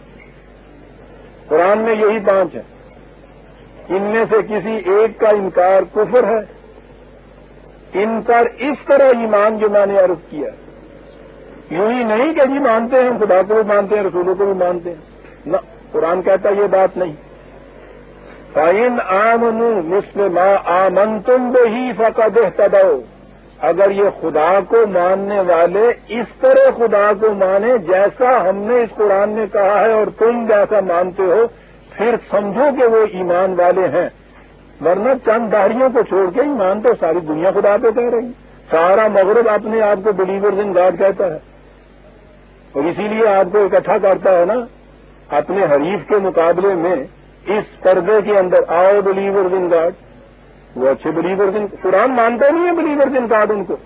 قرآن میں یہی پانچ ہیں۔ ان میں سے کسی ایک کا انکار کفر ہے۔ ان پر اس طرح ایمان جو میں نے عرض کیا، یوں ہی نہیں کہ جی مانتے ہیں، خدا کو بھی مانتے ہیں، رسولوں کو بھی مانتے ہیں، نہ، قرآن کہتا یہ بات نہیں۔ فَإِنْ آمَنُوا مِثْلَ مَا آمَنْتُمْ بِهِ فَقَدِ اهْتَدَوْا۔ اگر یہ خدا کو ماننے والے اس طرح خدا کو مانے جیسا ہم نے اس قرآن میں کہا ہے اور تم جیسا مانتے ہو، پھر سمجھو کہ وہ ایمان والے ہیں۔ ورنہ چند داڑھیوں کو چھوڑ کے ایمان تو ساری دنیا خدا پہ کہہ رہی، سارا مغرب اپنے آپ کو بلیورز ان گاڈ کہتا ہے، اور اسی لیے آپ کو اکٹھا کرتا ہے نا اپنے حریف کے مقابلے میں۔ اس پردے کے اندر آؤ بلیورز ان گاڈ، وہ اچھے بلیورز ان، قرآن مانتے نہیں ہے بلیورز ان گاڈ، ان کو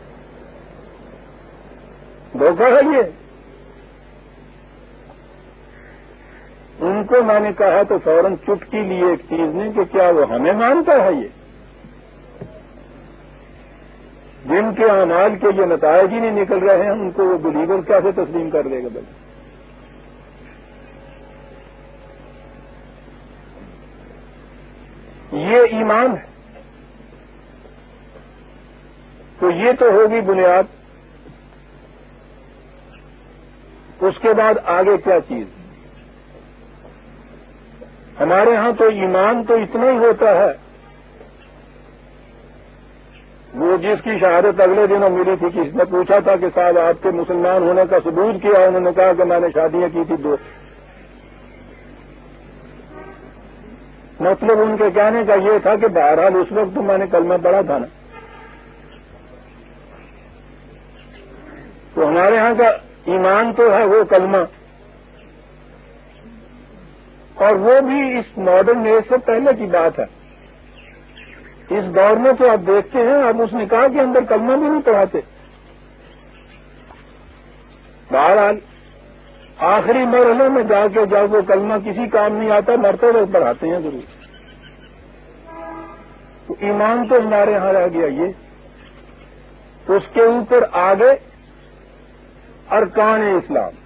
دھوکہ ہے یہ۔ ان کو میں نے کہا تو فوراً چٹکی لیے ایک چیز نے کہ کیا وہ ہمیں مانتا ہے؟ یہ جن کے اعمال کے یہ نتائج ہی نہیں نکل رہے ہیں، ان کو وہ بلیور کیسے تسلیم کر دے گا؟ بھائی یہ ایمان ہے۔ تو یہ تو ہوگی بنیاد، اس کے بعد آگے کیا چیز؟ ہمارے ہاں تو ایمان تو اتنا ہی ہوتا ہے، وہ جس کی شہادت اگلے دنوں ملی تھی، کسی نے پوچھا تھا کہ صاحب آپ کے مسلمان ہونے کا ثبوت کیا؟ انہوں نے کہا کہ میں نے شادیاں کی تھی دو۔ مطلب ان کے کہنے کا یہ تھا کہ بہرحال اس وقت تو میں نے کلمہ پڑھا تھا نا۔ تو ہمارے ہاں کا ایمان تو ہے وہ کلمہ، اور وہ بھی اس ماڈرن ایج سے پہلے کی بات ہے۔ اس دور میں تو آپ دیکھتے ہیں اب اس نکاح کے اندر کلمہ بھی نہیں پڑھاتے۔ بہرحال آخری مرحلے میں جا کے جب وہ کلمہ کسی کام نہیں آتا مرتے وقت پڑھاتے ہیں ضرور. تو ایمان تو ہمارے ہاں رہ گیا. یہ اس کے اوپر آگے ارکان اسلام.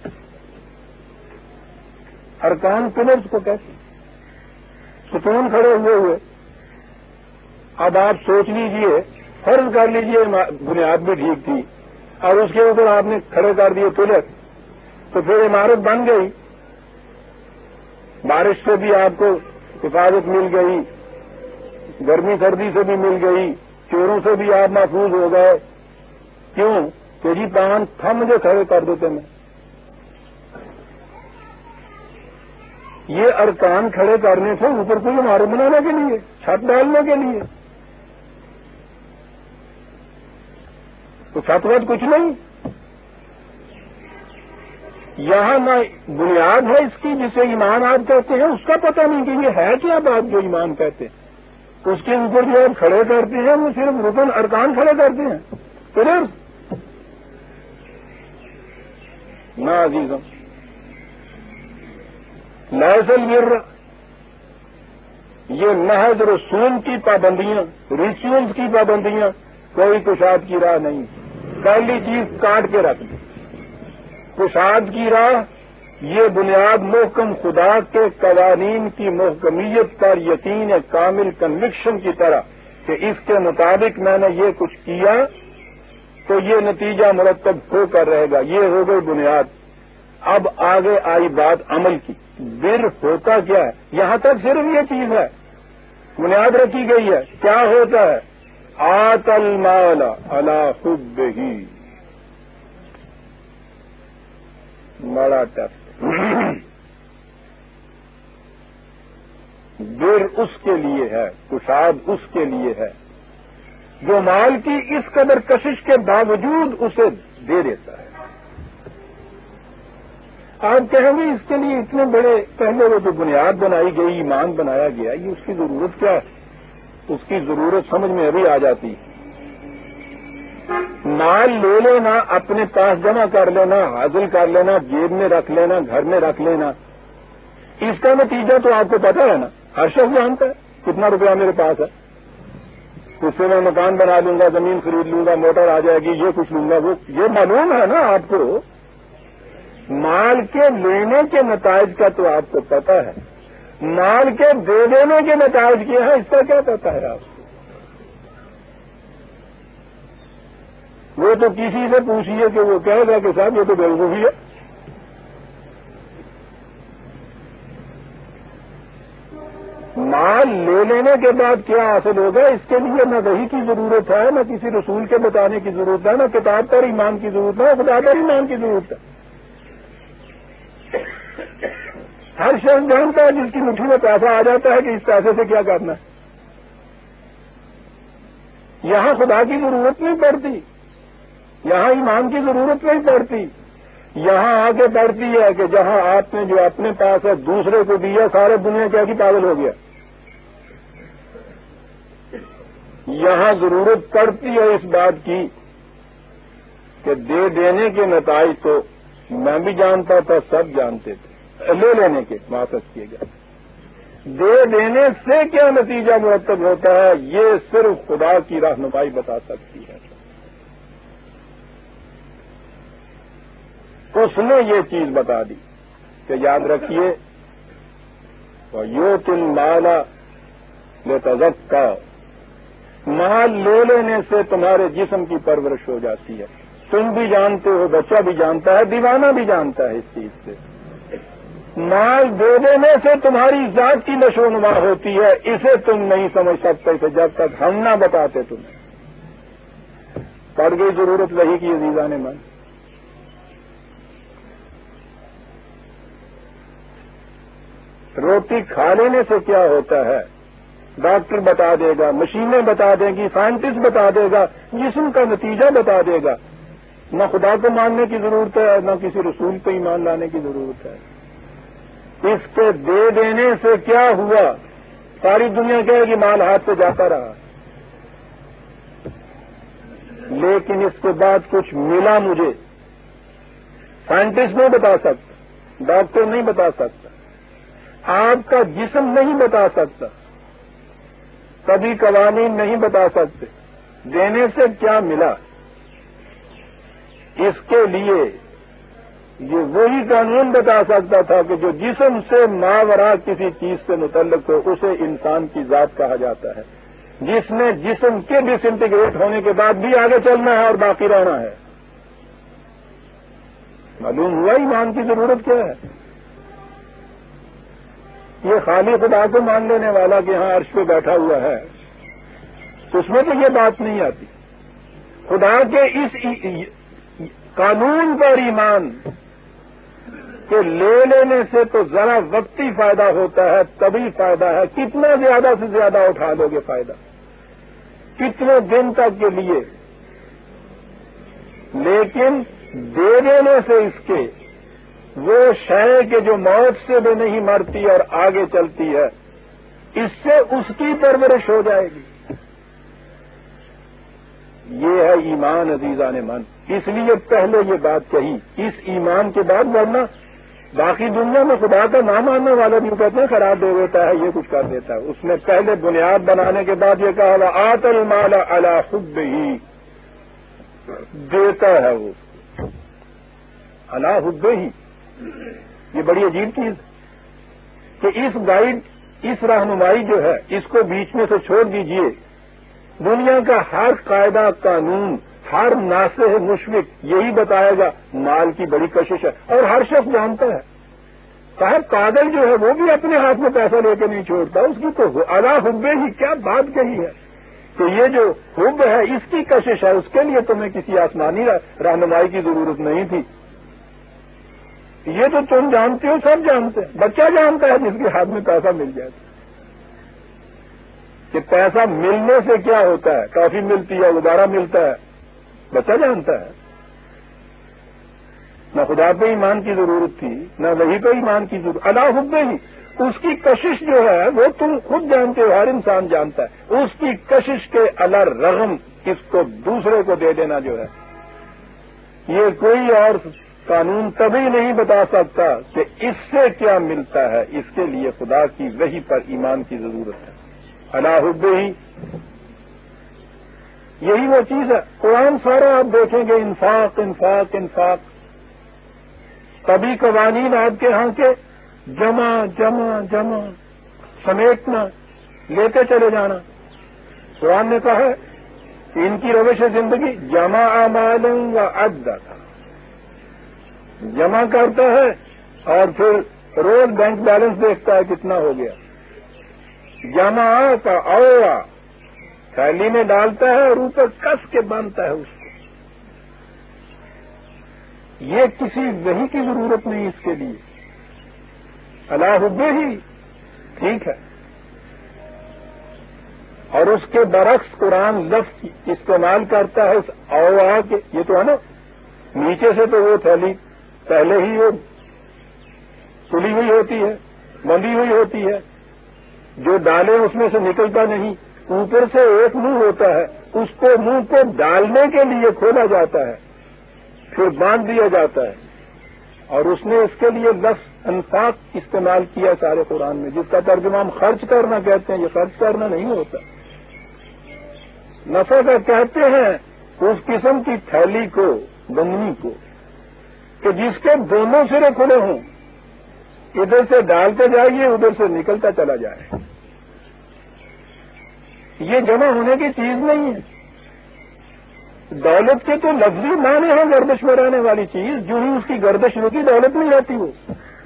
ارکان پلرز کو کہتے ہیں. ستون کھڑے ہوئے ہوئے اب آپ سوچ لیجئے, فرض کر لیجئے بنیاد بھی ٹھیک تھی اور اس کے اوپر آپ نے کھڑے کر دیے پلر, تو پھر عمارت بن گئی. بارش سے بھی آپ کو حفاظت مل گئی, گرمی سردی سے بھی مل گئی, چوروں سے بھی آپ محفوظ ہو گئے. کیوں کہ جی پان تھا مجھے کھڑے کر دیتے میں. یہ ارکان کھڑے کرنے سے اوپر کوئی عمارت بنانے کے لیے, چھت ڈالنے کے لیے, تو چھت وت کچھ نہیں. یہاں نہ بنیاد ہے اس کی جسے ایمان آپ کہتے ہیں, اس کا پتہ نہیں کہ یہ ہے کیا بات جو ایمان کہتے ہیں. اس کے اوپر جو آپ کھڑے کرتے ہیں وہ صرف رکن ارکان کھڑے کرتے ہیں. پھر نہ عزیزم لیسل البر, یہ محض رسوم کی پابندیاں, ریچولز کی پابندیاں, کوئی کشاد کی راہ نہیں. پہلی چیز کاٹ کے رکھ دی. کشاد کی راہ یہ بنیاد محکم خدا کے قوانین کی محکمیت پر یقین کامل کنوکشن کی طرح کہ اس کے مطابق میں نے یہ کچھ کیا تو یہ نتیجہ مرتب ہو کر رہے گا. یہ ہو گئی بنیاد. اب آگے آئی بات عمل کی. بر ہوتا کیا ہے؟ یہاں تک صرف یہ چیز ہے, بنیاد رکھی گئی ہے. کیا ہوتا ہے؟ آت المال علی حبہ. بڑا ٹف. بر اس کے لیے ہے, کشاد اس کے لیے ہے جو مال کی اس قدر کشش کے باوجود اسے دے دیتا ہے. آپ کہیں گے اس کے لیے اتنے بڑے پہلے وہ جو بنیاد بنائی گئی, ایمان بنایا گیا, یہ اس کی ضرورت کیا ہے؟ اس کی ضرورت سمجھ میں ابھی آ جاتی. مال لے لینا, اپنے پاس جمع کر لینا, حاصل کر لینا, جیب میں رکھ لینا, گھر میں رکھ لینا, اس کا نتیجہ تو آپ کو پتا ہے نا. ہر شخص جانتا ہے کتنا روپیہ میرے پاس ہے, اس سے میں مکان بنا لوں گا, زمین خرید لوں گا, موٹر آ جائے گی, یہ کچھ لوں گا, وہ یہ معلوم ہے نا آپ کو. مال کے لینے کے نتائج کا تو آپ کو پتا ہے, مال کے دے دینے کے نتائج کیا ہیں اس کا کیا پتا ہے آپ کو؟ وہ تو کسی سے پوچھیے کہ وہ کہے گا کہ صاحب یہ تو بیوقوفی ہے. مال لے لینے کے بعد کیا حاصل ہوگا اس کے لیے نہ وحی کی ضرورت ہے, نہ کسی رسول کے بتانے کی ضرورت ہے, نہ کتاب پر ایمان کی ضرورت ہے, خدا پر ایمان کی ضرورت ہے. ہر شخص جانتا ہے جس کی مٹھی میں پیسہ آ جاتا ہے کہ اس پیسے سے کیا کرنا ہے. یہاں خدا کی ضرورت نہیں پڑتی, یہاں ایمان کی ضرورت نہیں پڑتی. یہاں آگے پڑتی ہے کہ جہاں آپ نے جو اپنے پاس ہے دوسرے کو دیا, سارے دنیا کیا کی پاگل ہو گیا. یہاں ضرورت پڑتی ہے اس بات کی کہ دے دینے کے نتائج تو میں بھی جانتا تھا, سب جانتے تھے. لے لینے کے واپس کیے گئے, دے دینے سے کیا نتیجہ مرتب ہوتا ہے یہ صرف خدا کی رہنمائی بتا سکتی ہے. اس نے یہ چیز بتا دی کہ یاد رکھیے یو تل مالا لے تزکا, مال لے لینے سے تمہارے جسم کی پرورش ہو جاتی ہے. تم بھی جانتے ہو, بچہ بھی جانتا ہے, دیوانہ بھی جانتا ہے اس چیز سے. مال دے دینے سے تمہاری ذات کی نشو و نما ہوتی ہے, اسے تم نہیں سمجھ سکتے تھے جب تک ہم نہ بتاتے تمہیں. پڑ گئی ضرورت وحی کی عزیزان من. روٹی کھا لینے سے کیا ہوتا ہے ڈاکٹر بتا دے گا, مشینیں بتا دیں گی, سائنٹسٹ بتا دے گا, جسم کا نتیجہ بتا دے گا. نہ خدا کو ماننے کی ضرورت ہے, نہ کسی رسول پہ ایمان لانے کی ضرورت ہے. اس کے دے دینے سے کیا ہوا, ساری دنیا کہے گی مال ہاتھ سے جاتا رہا, لیکن اس کے بعد کچھ ملا مجھے. سائنٹسٹ نہیں بتا سکتا، ڈاکٹر نہیں بتا سکتا، آپ کا جسم نہیں بتا سکتا، کبھی قوانین نہیں بتا سکتے دینے سے کیا ملا۔ اس کے لیے یہ وہی قانون بتا سکتا تھا کہ جو جسم سے ماورا کسی چیز سے متعلق ہو اسے انسان کی ذات کہا جاتا ہے، جس میں جسم کے ڈس انٹیگریٹ ہونے کے بعد بھی آگے چلنا ہے اور باقی رہنا ہے۔ معلوم ہوا ایمان کی ضرورت کیا ہے۔ یہ خالی خدا کو مان لینے والا کہ یہاں عرش پہ بیٹھا ہوا ہے، اس میں تو یہ بات نہیں آتی۔ خدا کے اس قانون پر ایمان کہ لے لینے سے تو ذرا وقتی فائدہ ہوتا ہے، تبھی فائدہ ہے، کتنا زیادہ سے زیادہ اٹھا لو گے فائدہ، کتنے دن تک کے لیے، لیکن دے دینے سے اس کے وہ شے کہ جو موت سے بھی نہیں مرتی اور آگے چلتی ہے، اس سے اس کی پرورش ہو جائے گی۔ یہ ہے ایمان عزیزان من، اس لیے پہلے یہ بات کہی، اس ایمان کے بعد ورنہ باقی دنیا میں خدا کا نہ ماننے والا بھی کہتے ہیں خراب دے دیتا ہے، یہ کچھ کر دیتا ہے۔ اس نے پہلے بنیاد بنانے کے بعد یہ کہا وہ آت المال علی حبہ، دیتا ہے وہ علی حبہ ہی۔ یہ بڑی عجیب چیز کہ اس گائیڈ، اس رہنمائی جو ہے اس کو بیچ میں سے چھوڑ دیجئے۔ دنیا کا ہر قاعدہ قانون، ہر ناصح مشفق یہی بتائے گا مال کی بڑی کشش ہے، اور ہر شخص جانتا ہے۔ صاحب کاغذ جو ہے وہ بھی اپنے ہاتھ میں پیسہ لے کے نہیں چھوڑتا، اس کی تو علی حبہ ہی کیا بات کہی ہے کہ یہ جو حب ہے اس کی کشش ہے، اس کے لیے تمہیں کسی آسمانی رہنمائی کی ضرورت نہیں تھی۔ یہ تو تم جانتے ہو، سب جانتے ہیں، بچہ جانتا ہے جس کے ہاتھ میں پیسہ مل جائے کہ پیسہ ملنے سے کیا ہوتا ہے، کافی ملتی ہے، دوبارہ ملتا ہے، بچہ جانتا ہے۔ نہ خدا پہ ایمان کی ضرورت تھی، نہ وہی پہ ایمان کی ضرورت، علی حبہ ہی۔ اس کی کشش جو ہے وہ تم خود جانتے ہو، ہر انسان جانتا ہے، اس کی کشش کے علی رغم اس کو دوسرے کو دے دینا جو ہے، یہ کوئی اور قانون کبھی نہیں بتا سکتا کہ اس سے کیا ملتا ہے۔ اس کے لیے خدا کی وحی پر ایمان کی ضرورت ہے، علی حبہ ہی۔ یہی وہ چیز ہے، قرآن سارا آپ دیکھیں گے انفاق انفاق انفاق، کبھی قوانین آپ کے ہاں کے جمع جمع جمع سمیٹنا، لیتے چلے جانا۔ قرآن نے کہا ہے کہ ان کی روش زندگی جمع مالا و عددا، جمع کرتا ہے اور پھر روز بینک بیلنس دیکھتا ہے کتنا ہو گیا، جمع کا اوڑا تھیلی میں ڈالتا ہے اور اوپر کس کے باندھتا ہے اس کو۔ یہ کسی وحی کی ضرورت نہیں اس کے لیے، علی حبہ ہی، ٹھیک ہے۔ اور اس کے برعکس قرآن لفظ استعمال کرتا ہے اس اوڑا کے، یہ تو ہے نا، نیچے سے تو وہ تھیلی پہلے ہی وہ سلی ہوئی ہوتی ہے، بندھی ہوئی ہوتی ہے، جو ڈالے اس میں سے نکلتا نہیں، اوپر سے ایک منہ ہوتا ہے، اس کو منہ کو ڈالنے کے لیے کھولا جاتا ہے، پھر باندھ دیا جاتا ہے۔ اور اس نے اس کے لیے لفظ انفاق استعمال کیا سارے قرآن میں، جس کا ترجمہ ہم خرچ کرنا کہتے ہیں، یہ خرچ کرنا نہیں ہوتا، نفع کا کہتے ہیں اس قسم کی تھیلی کو، بندنی کو، کہ جس کے دونوں سرے کھلے ہوں، ادھر سے ڈالتے جائیے ادھر سے نکلتا چلا جائے۔ یہ جمع ہونے کی چیز نہیں ہے۔ دولت کے تو لفظی معنی ہے گردش میں رہنے والی چیز، جو ہی اس کی گردش رکی دولت نہیں رہتی وہ۔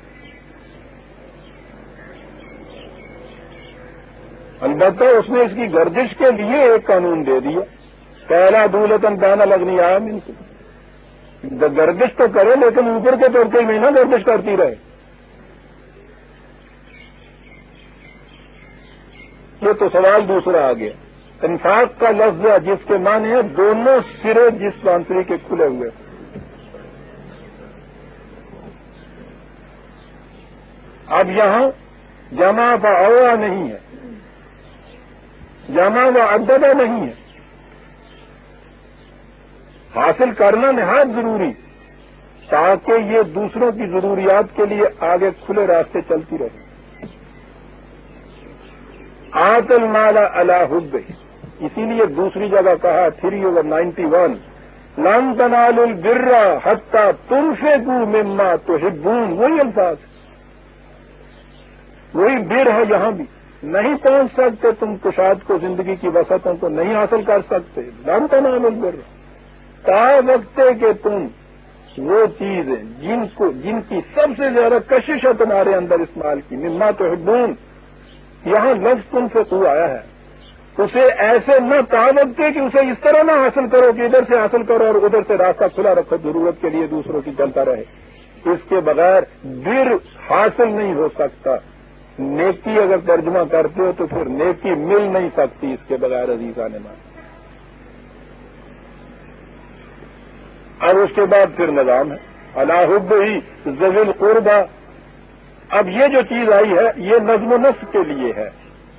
البتہ اس نے اس کی گردش کے لیے ایک قانون دے دیا، پہلا دولتن پہنا لگنی آیا من سے، گردش تو کرے لیکن اوپر کے طور پہ مہینہ گردش کرتی رہے۔ یہ تو سوال دوسرا آ گیا، انفاق کا لفظ ہے جس کے معنی ہے دونوں سرے جس بانسری کے کھلے ہوئے۔ اب یہاں جمع و اوڑا نہیں ہے، جمع و عددا نہیں ہے، حاصل کرنا نہایت ضروری، تاکہ یہ دوسروں کی ضروریات کے لیے آگے کھلے راستے چلتی رہے. آت المال علی حب، اسی لیے دوسری جگہ کہا تھری اوور نائنٹی ون لن تنالوا البر حتی تنفقوا مما تحبون. وہی الفاظ، وہی بر ہے یہاں بھی. نہیں پہنچ سکتے تم کشاد کو، زندگی کی وسعتوں کو نہیں حاصل کر سکتے. لن تنالوا البر، تا وقت کہ تم وہ چیزیں جن کو جن کی سب سے زیادہ کشش ہے تمہارے اندر اس مال کی، مما تحبون، یہاں لفظ تم سے تو آیا ہے، اسے ایسے نہ تعلق دے کہ اسے اس طرح نہ حاصل کرو کہ ادھر سے حاصل کرو اور ادھر سے راستہ کھلا رکھو ضرورت کے لیے دوسروں کی چلتا رہے. اس کے بغیر بر حاصل نہیں ہو سکتا. نیکی اگر ترجمہ کرتے ہو تو پھر نیکی مل نہیں سکتی اس کے بغیر. عزیزان مان، اور اس کے بعد پھر نظام ہے علی حب ہی ذوی القربی. اب یہ جو چیز آئی ہے یہ نظم و نسق کے لیے ہے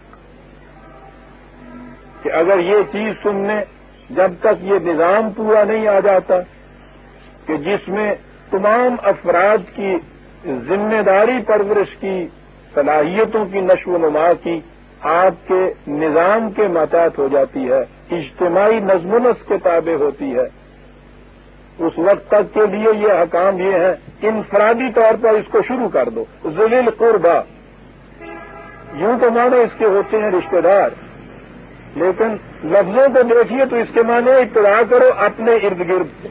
کہ اگر یہ چیز تم نے، جب تک یہ نظام پورا نہیں آ جاتا کہ جس میں تمام افراد کی ذمہ داری پرورش کی، صلاحیتوں کی نشو و نما کی آپ کے نظام کے ماتحت ہو جاتی ہے، اجتماعی نظم و نسق کے تابع ہوتی ہے، اس وقت تک کے لیے یہ حکام یہ ہے انفرادی طور پر اس کو شروع کر دو. ذوی القربی، یوں تو معنی اس کے ہوتے ہیں رشتہ دار، لیکن لفظوں کو دیکھیے تو اس کے معنی ابتدا کرو اپنے ارد گرد،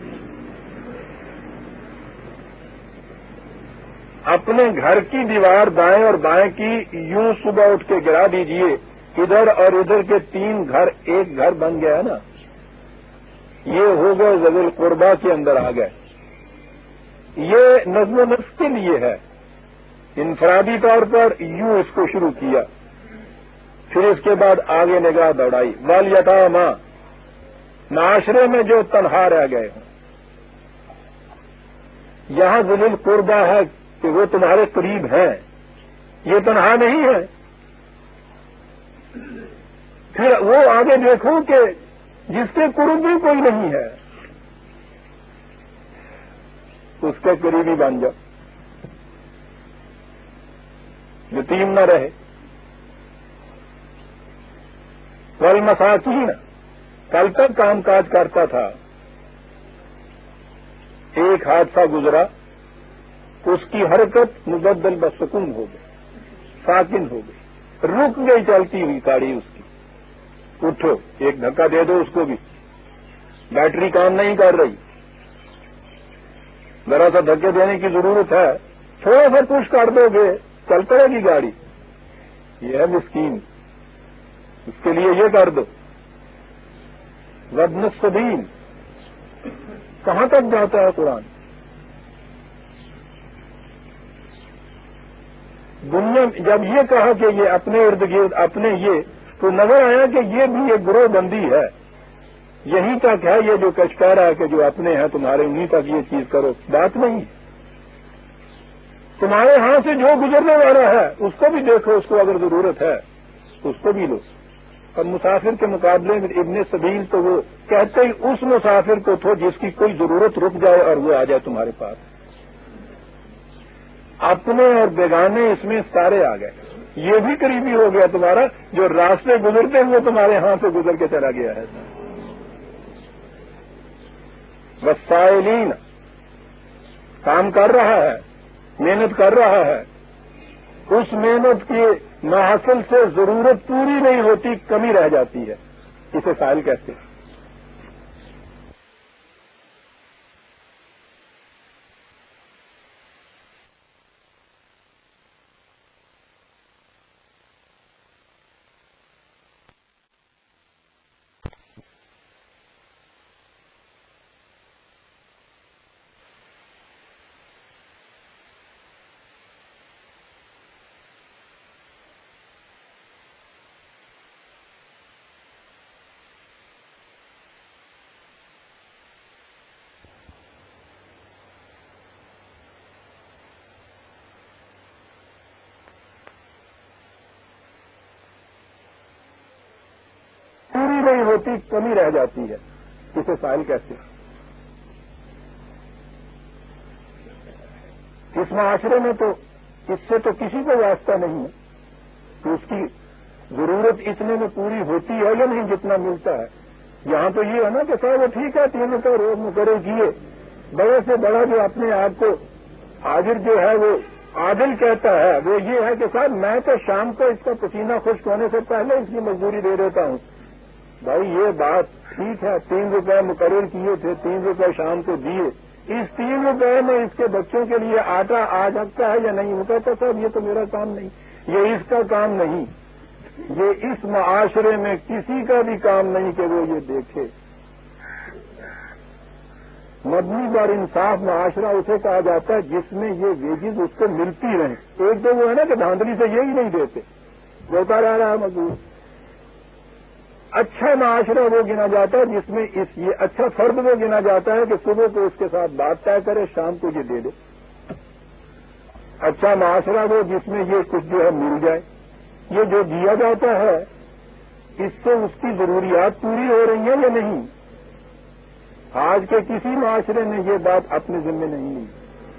اپنے گھر کی دیوار دائیں اور بائیں کی یوں صبح اٹھ کے گرا دیجئے، ادھر اور ادھر کے تین گھر ایک گھر بن گیا ہے نا، یہ ہو گئے ذوی القربی کے اندر آ گئے. یہ نظم و نسق کے لیے ہے. انفرادی طور پر یوں اس کو شروع کیا، پھر اس کے بعد آگے نگاہ دوڑائی. والیتامی، معاشرے میں جو تنہا رہ گئے ہوں. یہاں ذوی القربی ہے کہ وہ تمہارے قریب ہیں، یہ تنہا نہیں ہے. پھر وہ آگے دیکھو کہ جس کے قرب بھی کوئی نہیں ہے اس کے قریبی بن جاؤ، یتیم نہ رہے. والمساکین، کل تک کام کاج کرتا تھا، ایک حادثہ گزرا، اس کی حرکت مبدل بسکون ہو گئی، ساکن ہو گئی، رک گئی چلتی ہوئی گاڑی اس کی. اٹھو، ایک دھکا دے دو اس کو بھی، بیٹری کام نہیں کر رہی، ذرا سا دھکے دینے کی ضرورت ہے، تھوڑا سا پش کر دو گے چل پڑے گی گاڑی. یہ ہے مسکین، اس کے لیے یہ کر دو. وابن السبیل، کہاں تک جاتا ہے قرآن؟ دنیا جب یہ کہا کہ یہ اپنے ارد گرد اپنے یہ، تو نظر آیا کہ یہ بھی ایک گروہ بندی ہے. یہیں تک ہے یہ جو کچھ کہہ رہا ہے کہ جو اپنے ہیں تمہارے، انہیں تک یہ چیز کرو. بات نہیں، تمہارے ہاں سے جو گزرنے والا ہے اس کو بھی دیکھو، اس کو اگر ضرورت ہے اس کو بھی لو. اور مسافر کے مقابلے میں ابن سبیل تو وہ کہتے ہی اس مسافر کو تھو جس کی کوئی ضرورت رک جائے اور وہ آ جائے تمہارے پاس. اپنے اور بیگانے اس میں سارے آ گئے. یہ بھی قریبی ہو گیا تمہارا جو راستے گزرتے ہوئے تمہارے ہاں سے گزر کے چلا گیا ہے. والسائلین، کام کر رہا ہے، محنت کر رہا ہے، اس محنت کی محصل سے ضرورت پوری نہیں ہوتی، کمی رہ جاتی ہے، اسے سائل کہتے ہیں. نہیں ہوتی، کمی رہ جاتی ہے، اسے سائل کہتے ہیں. اس معاشرے میں تو اس سے تو کسی کو واسطہ نہیں ہے کہ اس کی ضرورت اتنے میں پوری ہوتی ہے یا نہیں جتنا ملتا ہے. یہاں تو یہ ہے نا کہ صاحب وہ ٹھیک ہے تین روپے روز مقرر کیے. بڑے سے بڑا جو اپنے آپ کو حاضر جو ہے وہ عادل کہتا ہے وہ یہ ہے کہ صاحب میں تو شام کو اس کا پسینہ خشک ہونے سے پہلے اس کی مزدوری دے دیتا ہوں. بھائی یہ بات ٹھیک ہے, تین روپے مقرر کیے تھے, تین روپے شام کو دیے, اس تین روپے میں اس کے بچوں کے لیے آٹا آ سکتا ہے یا نہیں؟ وہ کہتا صاحب یہ تو میرا کام نہیں, یہ اس کا کام نہیں, یہ اس معاشرے میں کسی کا بھی کام نہیں کہ وہ یہ دیکھے. مبنی اور انصاف معاشرہ اسے کہا جاتا ہے جس میں یہ ویجز اس کو ملتی رہیں. ایک تو وہ ہے نا کہ دھاندلی سے یہی نہیں دیتے, ہوتا رہ رہا ہے مزدور. اچھا معاشرہ وہ گنا جاتا ہے جس میں اس یہ اچھا فرد وہ گنا جاتا ہے کہ صبح کو اس کے ساتھ بات طے کرے, شام کو یہ دے دے. اچھا معاشرہ وہ جس میں یہ کچھ جو ہے مل جائے. یہ جو دیا جاتا ہے اس سے اس کی ضروریات پوری ہو رہی ہیں یا نہیں؟ آج کے کسی معاشرے نے یہ بات اپنے ذمے نہیں لی.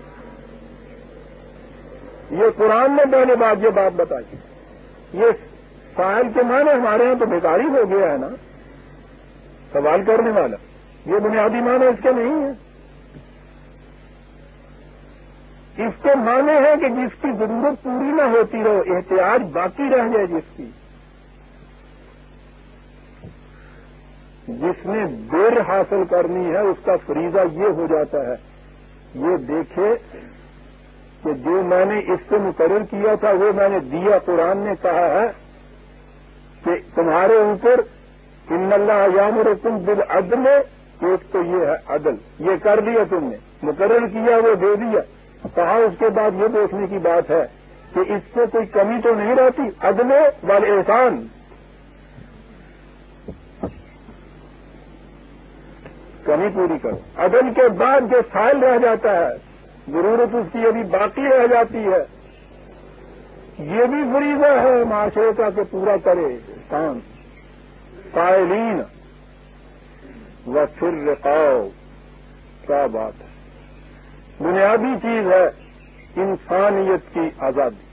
یہ قرآن نے پہلے بات یہ بات بتائی. یہ سائل کے معنی ہمارے ہاں تو بیکاری ہو گیا ہے نا, سوال کرنے والا. یہ بنیادی معنی اس کے نہیں ہے. اس کے معنی ہے کہ جس کی ضرورت پوری نہ ہوتی رہو, احتیاج باقی رہ جائے جس کی, جس نے بر حاصل کرنی ہے اس کا فریضہ یہ ہو جاتا ہے یہ دیکھے کہ جو میں نے اس سے مقرر کیا تھا وہ میں نے دیا. قرآن نے کہا ہے کہ تمہارے اوپر ان اللہ یامرکم بالعدل, ایک تو یہ ہے عدل, یہ کر دیا تم نے, مقرر کیا وہ دے دیا. کہا اس کے بعد یہ دیکھنے کی بات ہے کہ اس سے کوئی کمی تو نہیں رہتی. عدل والاحسان, کمی پوری کرو. عدل کے بعد جو سائل رہ جاتا ہے, ضرورت اس کی ابھی باقی رہ جاتی ہے, یہ بھی فریضہ ہے معاشرے کا کہ پورا کرے انسان. قائلین و پھر رقاؤ, کیا بات ہے. بنیادی چیز ہے انسانیت کی آزادی.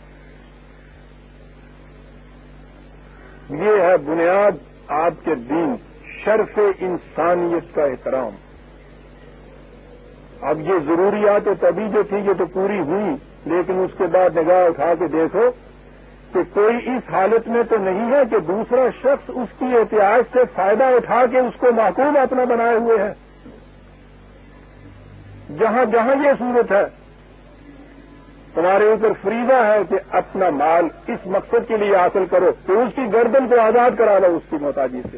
یہ ہے بنیاد آپ کے دین, شرف انسانیت کا احترام. اب یہ ضروریات طبی جو تھی یہ تو پوری ہوئی, لیکن اس کے بعد نگاہ اٹھا کے دیکھو کہ کوئی اس حالت میں تو نہیں ہے کہ دوسرا شخص اس کی احتیاج سے فائدہ اٹھا کے اس کو محکوم اپنا بنائے ہوئے ہے. جہاں جہاں یہ صورت ہے تمہارے اوپر فریضہ ہے کہ اپنا مال اس مقصد کے لیے حاصل کرو کہ اس کی گردن کو آزاد کرا لو اس کی محتاجی سے.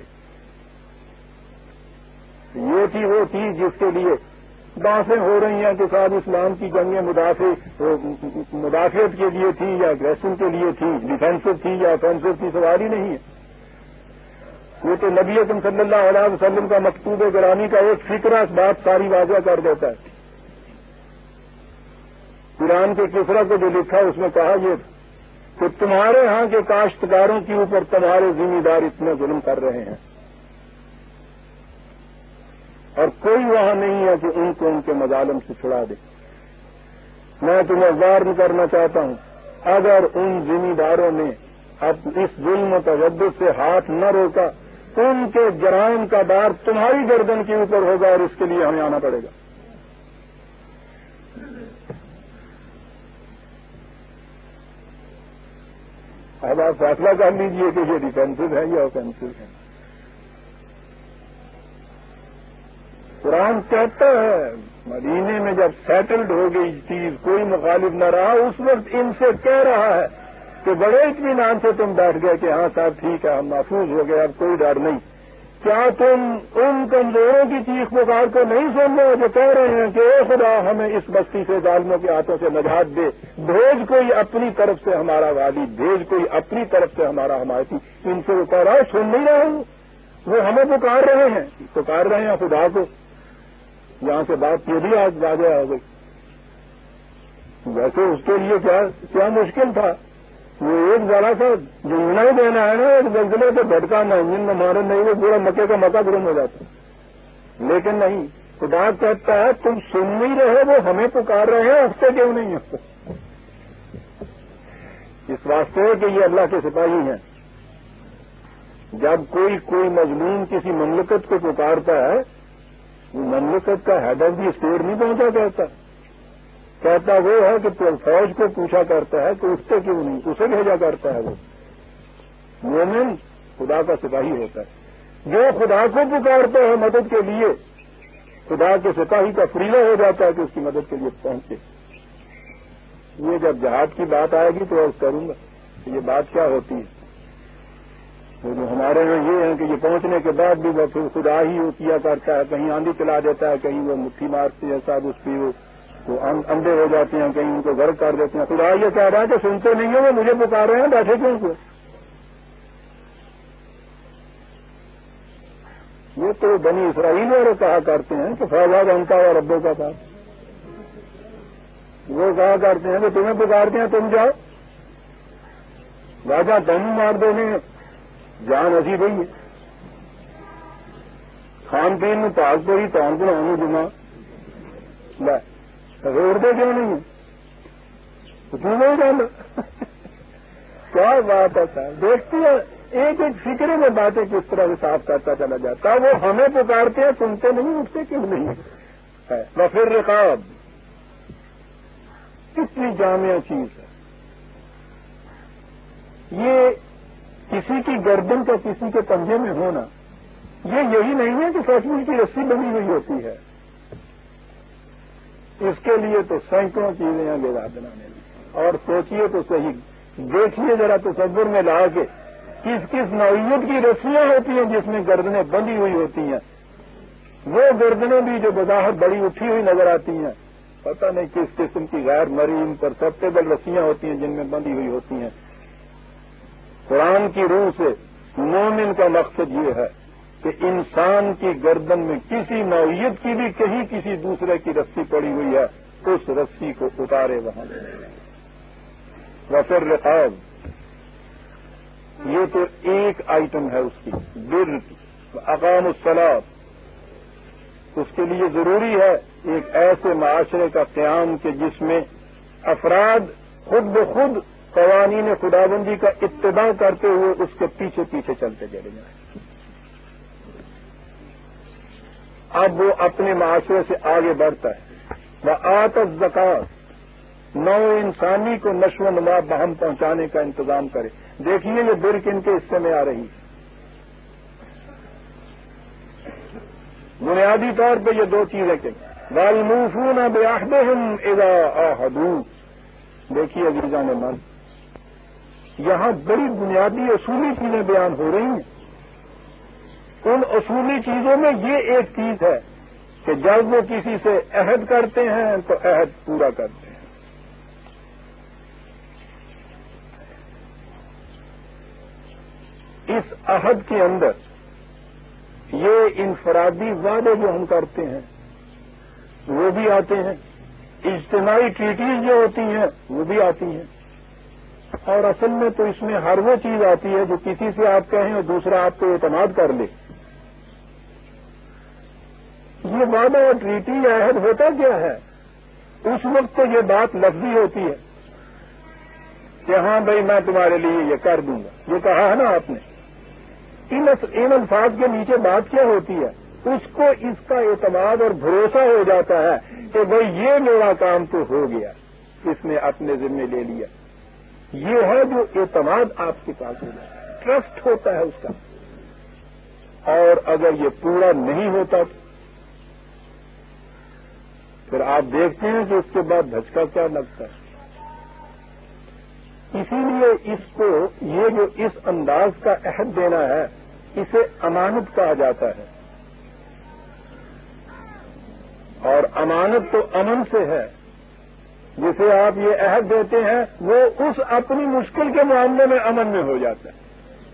یہ تھی وہ چیز جس کے لیے باتیں ہو رہی ہیں کہ صاحب اسلام کی جنگیں مدافع مدافعت کے لیے تھی یا اگریشن کے لیے تھی, ڈیفینسو تھی یا آفینسو کی سواری نہیں ہے. وہ تو نبی اکرم صلی اللہ علیہ وسلم کا مکتوب گرامی کا ایک فکرہ اس بات ساری واضح کر دیتا ہے. قرآن کے کسرا کو جو لکھا اس میں کہا یہ کہ تمہارے ہاں کے کاشتکاروں کے اوپر تمہارے ذمہ دار اتنے ظلم کر رہے ہیں اور کوئی وہاں نہیں ہے کہ ان کو ان کے مظالم سے چھڑا دے. میں تمہیں وارن کرنا چاہتا ہوں, اگر ان ذمہ داروں نے اب اس ظلم و تشدد سے ہاتھ نہ روکا ان کے جرائم کا بار تمہاری گردن کے اوپر ہوگا اور اس کے لیے ہمیں آنا پڑے گا. اب آپ فیصلہ کر لیجئے کہ یہ ڈیفینسو ہے یا اوفینسو ہے. قرآن کہتا ہے مدینے میں جب سیٹلڈ ہو گئی چیز, کوئی مخالف نہ رہا, اس وقت ان سے کہہ رہا ہے کہ بڑے اطمینان سے تم بیٹھ گئے کہ ہاں صاحب ٹھیک ہے ہم محفوظ ہو گئے, اب کوئی ڈر نہیں. کیا تم ان کمزوروں کی چیخ پکار کو نہیں سن رہے جو کہہ رہے ہیں کہ اے خدا ہمیں اس بستی سے ظالموں کے ہاتھوں سے نجات دے, بھیج کوئی اپنی طرف سے ہمارا والی, بھیج کوئی اپنی طرف سے ہمارا حمایتی. ان سے وہ کہہ رہا ہے سن نہیں رہے ہیں, وہ ہمیں پکار رہے ہیں, پکار رہے ہیں خدا کو. یہاں سے بات یہ بھی آج واضح ہو گئی. ویسے اس کے لیے کیا کیا مشکل تھا, وہ ایک ذرا سا جنگنا ہی دینا ہے نا, ایک زلزلے سے بھٹکا نہ انجن نہ مارے نہیں, وہ پورا مکے کا مکہ گرم ہو جاتا. لیکن نہیں, خدا کہتا ہے تم سن نہیں رہے، وہ ہمیں پکار رہے ہیں، اٹھتے کیوں نہیں ہیں؟ اس واسطے کہ یہ اللہ کے سپاہی ہیں۔ جب کوئی کوئی مظلوم کسی مملکت کو پکارتا ہے، وہ مملکت کا ہیڈ آف دی اسٹیٹ نہیں پہنچا کہتا کہتا وہ ہے کہ فوج کو پوچھا کرتا ہے کہ اٹھتے کیوں نہیں، اسے بھیجا کرتا ہے۔ وہ مومن خدا کا سپاہی ہوتا ہے، جو خدا کو پکارتا ہے مدد کے لیے، خدا کے سپاہی کا فریضہ ہو جاتا ہے کہ اس کی مدد کے لیے پہنچے۔ یہ جب جہاد کی بات آئے گی تو عرض کروں گا کہ یہ بات کیا ہوتی ہے۔ وہ جو ہمارے یہاں یہ ہے کہ یہ پہنچنے کے بعد بھی وہ پھر خدا ہی وہ کیا کرتا ہے، کہیں آندھی چلا دیتا ہے، کہیں وہ مٹھی مارتی ہے صاحب اس کی، وہ اندھے ہو جاتے ہیں، کہیں ان کو غرق کر دیتے ہیں۔ خدا یہ کہہ رہا ہے کہ سنتے نہیں ہو، وہ مجھے پکار رہے ہیں، بیٹھے کیوں کو؟ یہ تو بنی اسرائیل والے کہا کرتے ہیں کہ فیضا بنتا ہوا ربوں کا پاس، وہ کہا کرتے ہیں کہ تمہیں پکارتے ہیں تم جاؤ، راجا تم مار دینے جان اسی بھائی ہے، کھان پین میں پاس پڑی تان بناؤں جمع لے روڑتے کیوں نہیں ہے؟ تم نہیں جانا کیا بات ہے صاحب؟ دیکھتی ہے ایک ایک فکرے میں باتیں کس طرح سے صاف کرتا چلا جاتا ہے۔ وہ ہمیں پکارتے ہیں، سنتے نہیں، اٹھتے کیوں نہیں ہے؟ وفر رقاب کتنی جامع چیز ہے یہ، کسی کی گردن کا کسی کے پنجے میں ہونا، یہ یہی نہیں ہے کہ سچ مچ کی رسی بنی ہوئی ہوتی ہے، اس کے لیے تو سینکڑوں چیزیں ہیں جگہ بنانے میں۔ اور سوچیے تو صحیح، دیکھیے ذرا تصور میں لا کے کس کس نوعیت کی رسیاں ہوتی ہیں جس میں گردنیں بندھی ہوئی ہوتی ہیں، وہ گردنیں بھی جو بظاہر بڑی اٹھی ہوئی نظر آتی ہیں، پتہ نہیں کس قسم کی غیر مریم پرسپٹیبل رسیاں ہوتی ہیں جن میں بندھی ہوئی ہوتی ہیں۔ قرآن کی روح سے مومن کا مقصد یہ ہے کہ انسان کی گردن میں کسی نوعیت کی بھی کہیں کسی دوسرے کی رسی پڑی ہوئی ہے، اس رسی کو اتارے وہاں وفر رقاب، یہ تو ایک آئٹم ہے اس کی بر کی۔ اقام الصلاۃ، اس کے لیے ضروری ہے ایک ایسے معاشرے کا قیام کہ جس میں افراد خود بخود قوانین خدابندی کا اتباع کرتے ہوئے اس کے پیچھے پیچھے چلتے چلے جائیں۔ اب وہ اپنے معاشرے سے آگے بڑھتا ہے، وآت الزکوٰۃ، نو انسانی کو نشو و نما باہم پہنچانے کا انتظام کرے۔ دیکھیے یہ بر کن کے حصے میں آ رہی ہے۔ بنیادی طور پہ یہ دو چیزیں کہ والموفون بعہدہم اذا عاہدوا، دیکھیے عزیزان من، یہاں بڑی بنیادی اصولی چیزیں بیان ہو رہی ہیں۔ ان اصولی چیزوں میں یہ ایک چیز ہے کہ جب وہ کسی سے عہد کرتے ہیں تو عہد پورا کرتے ہیں۔ اس عہد کے اندر یہ انفرادی وعدے جو ہم کرتے ہیں وہ بھی آتے ہیں، اجتماعی ٹریٹیز جو ہوتی ہیں وہ بھی آتی ہیں، اور اصل میں تو اس میں ہر وہ چیز آتی ہے جو کسی سے آپ کہیں اور دوسرا آپ کو اعتماد کر لے۔ یہ وعدہ اور ٹریٹی یا عہد ہوتا کیا ہے؟ اس وقت تو یہ بات لفظی ہوتی ہے کہ ہاں بھائی میں تمہارے لیے یہ کر دوں گا، یہ کہا ہے نا آپ نے، ان الفاظ کے نیچے بات کیا ہوتی ہے؟ اس کو اس کا اعتماد اور بھروسہ ہو جاتا ہے کہ بھائی یہ میرا کام تو ہو گیا، اس نے اپنے ذمہ لے لیا۔ یہ ہے جو اعتماد آپ کے پاس ہو جاتا ہے، ٹرسٹ ہوتا ہے اس کا۔ اور اگر یہ پورا نہیں ہوتا پھر آپ دیکھتے ہیں کہ اس کے بعد دھچکا کیا لگتا ہے۔ اسی لیے اس کو یہ جو اس انداز کا عہد دینا ہے اسے امانت کہا جاتا ہے، اور امانت تو امن سے ہے۔ جسے آپ یہ عہد دیتے ہیں وہ اس اپنی مشکل کے معاملے میں امن میں ہو جاتا ہے،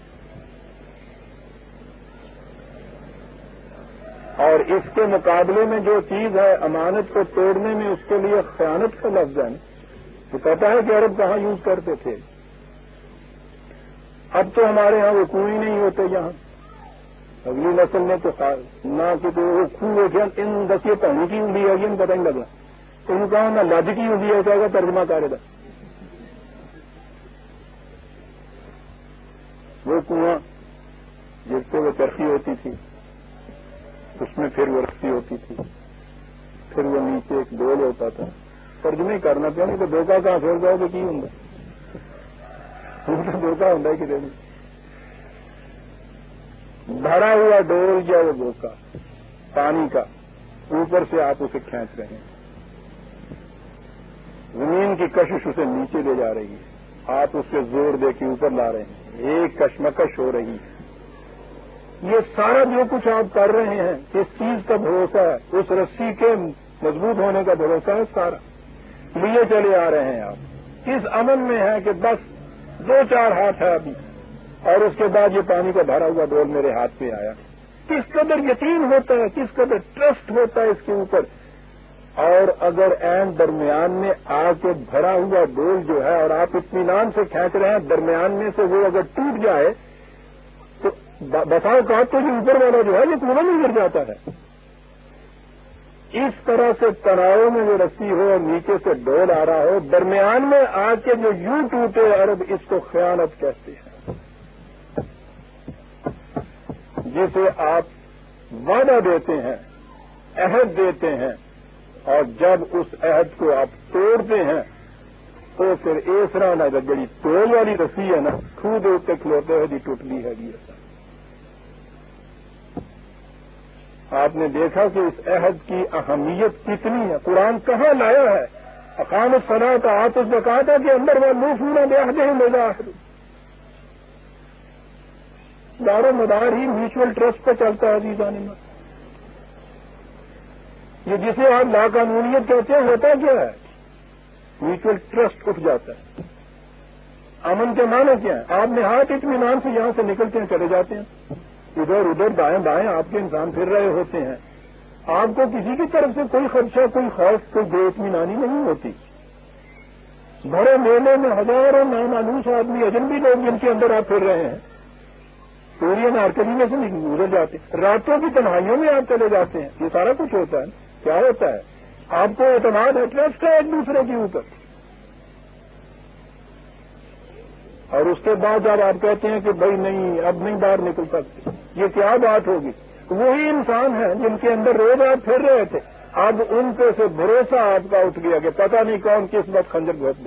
اور اس کے مقابلے میں جو چیز ہے امانت کو توڑنے میں اس کے لیے خیانت کا لفظ ہے، تو پتا ہے کہ عرب کہاں یوز کرتے تھے؟ اب تو ہمارے ہاں وقوع ہی نہیں ہوتے یہاں، اگلی نسل نے تو نہ کہ تو خوب ان دسیے پانی کی انگلی ہے ان پتہ نہیں لگا تو ان کہا نہ لج کی انگلی ہے کہے گا ترجمہ کرے گا وہ کنواں جس پہ وہ چرخی ہوتی تھی اس میں پھر وہ رسی ہوتی تھی پھر وہ نیچے ایک ڈول ہوتا تھا ترجمہ کرنا پڑا نہیں تو دھوکہ کہاں پھیل جاؤ گے کی ہوں تو دھوکہ ہوں کہ نہیں بھرا ہوا ڈول یا وہ دھوکہ پانی کا اوپر سے آپ اسے کھینچ رہے ہیں زمین کی کشش اسے نیچے لے جا رہی ہے آپ اس سے زور دے کے اوپر لا رہے ہیں ایک کشمکش ہو رہی ہے یہ سارا جو کچھ آپ کر رہے ہیں کس چیز کا بھروسہ ہے اس رسی کے مضبوط ہونے کا بھروسہ ہے سارا لیے چلے آ رہے ہیں آپ اس امن میں ہے کہ بس دو چار ہاتھ ہے ابھی اور اس کے بعد یہ پانی کا بھرا ہوا ڈول میرے ہاتھ پہ آیا کس قدر یقین ہوتا ہے کس قدر ٹرسٹ ہوتا ہے اس کے اوپر اور اگر عین درمیان میں آ کے بھرا ہوا ڈول جو ہے اور آپ اطمینان سے کھینچ رہے ہیں درمیان میں سے وہ اگر ٹوٹ جائے تو بساؤ کا تو یہ اوپر والا جو ہے یہ کنواں میں گر جاتا ہے اس طرح سے تناؤ میں جو رسی ہو اور نیچے سے ڈول آ رہا ہو درمیان میں آ کے جو یوں ٹوٹے عرب اس کو خیانت کہتے ہیں جسے آپ وعدہ دیتے ہیں عہد دیتے ہیں اور جب اس عہد کو آپ توڑتے ہیں تو پھر ایسرا نہ جڑی توڑ والی رسی ہے نا خود اتنے کھلوتے ہوئے جی ٹوٹ لی ہے جی ایسا آپ نے دیکھا کہ اس عہد کی اہمیت کتنی ہے قرآن کہاں لایا ہے اقام الصلاۃ کا آت الزکوٰۃ کے اندر وہ موفون بعہدہم اذا عاہدوا دار و مدار ہی میوچل ٹرسٹ پہ چلتا ہے عزیزان من یہ جسے آپ لاقانونیت کہتے ہیں ہوتا کیا ہے میوچل ٹرسٹ اٹھ جاتا ہے امن کے معنی کیا ہے آپ نہایت اطمینان سے یہاں سے نکلتے ہیں چلے جاتے ہیں ادھر ادھر دائیں بائیں آپ کے انسان پھر رہے ہوتے ہیں آپ کو کسی کی طرف سے کوئی خدشہ کوئی خوف کوئی بے اطمینانی نہیں ہوتی بڑے میلے میں ہزاروں نامانوس آدمی اجنبی لوگ جن کے اندر آپ پھر رہے ہیں سوریہ نارکلی میں سے نہیں گزر جاتے راتوں کی تنہائیوں میں آپ چلے جاتے ہیں یہ سارا کچھ ہوتا ہے کیا ہوتا ہے آپ کو اعتماد ہے ٹرسٹ ہے ایک دوسرے کے اوپر اور اس کے بعد جب آپ کہتے ہیں کہ بھائی نہیں اب نہیں باہر نکل سکتے یہ کیا بات ہوگی وہی انسان ہیں جن کے اندر روز آپ پھر رہے تھے اب ان پہ سے بھروسہ آپ کا اٹھ گیا کہ پتہ نہیں کون کس وقت خنجر گھوس دے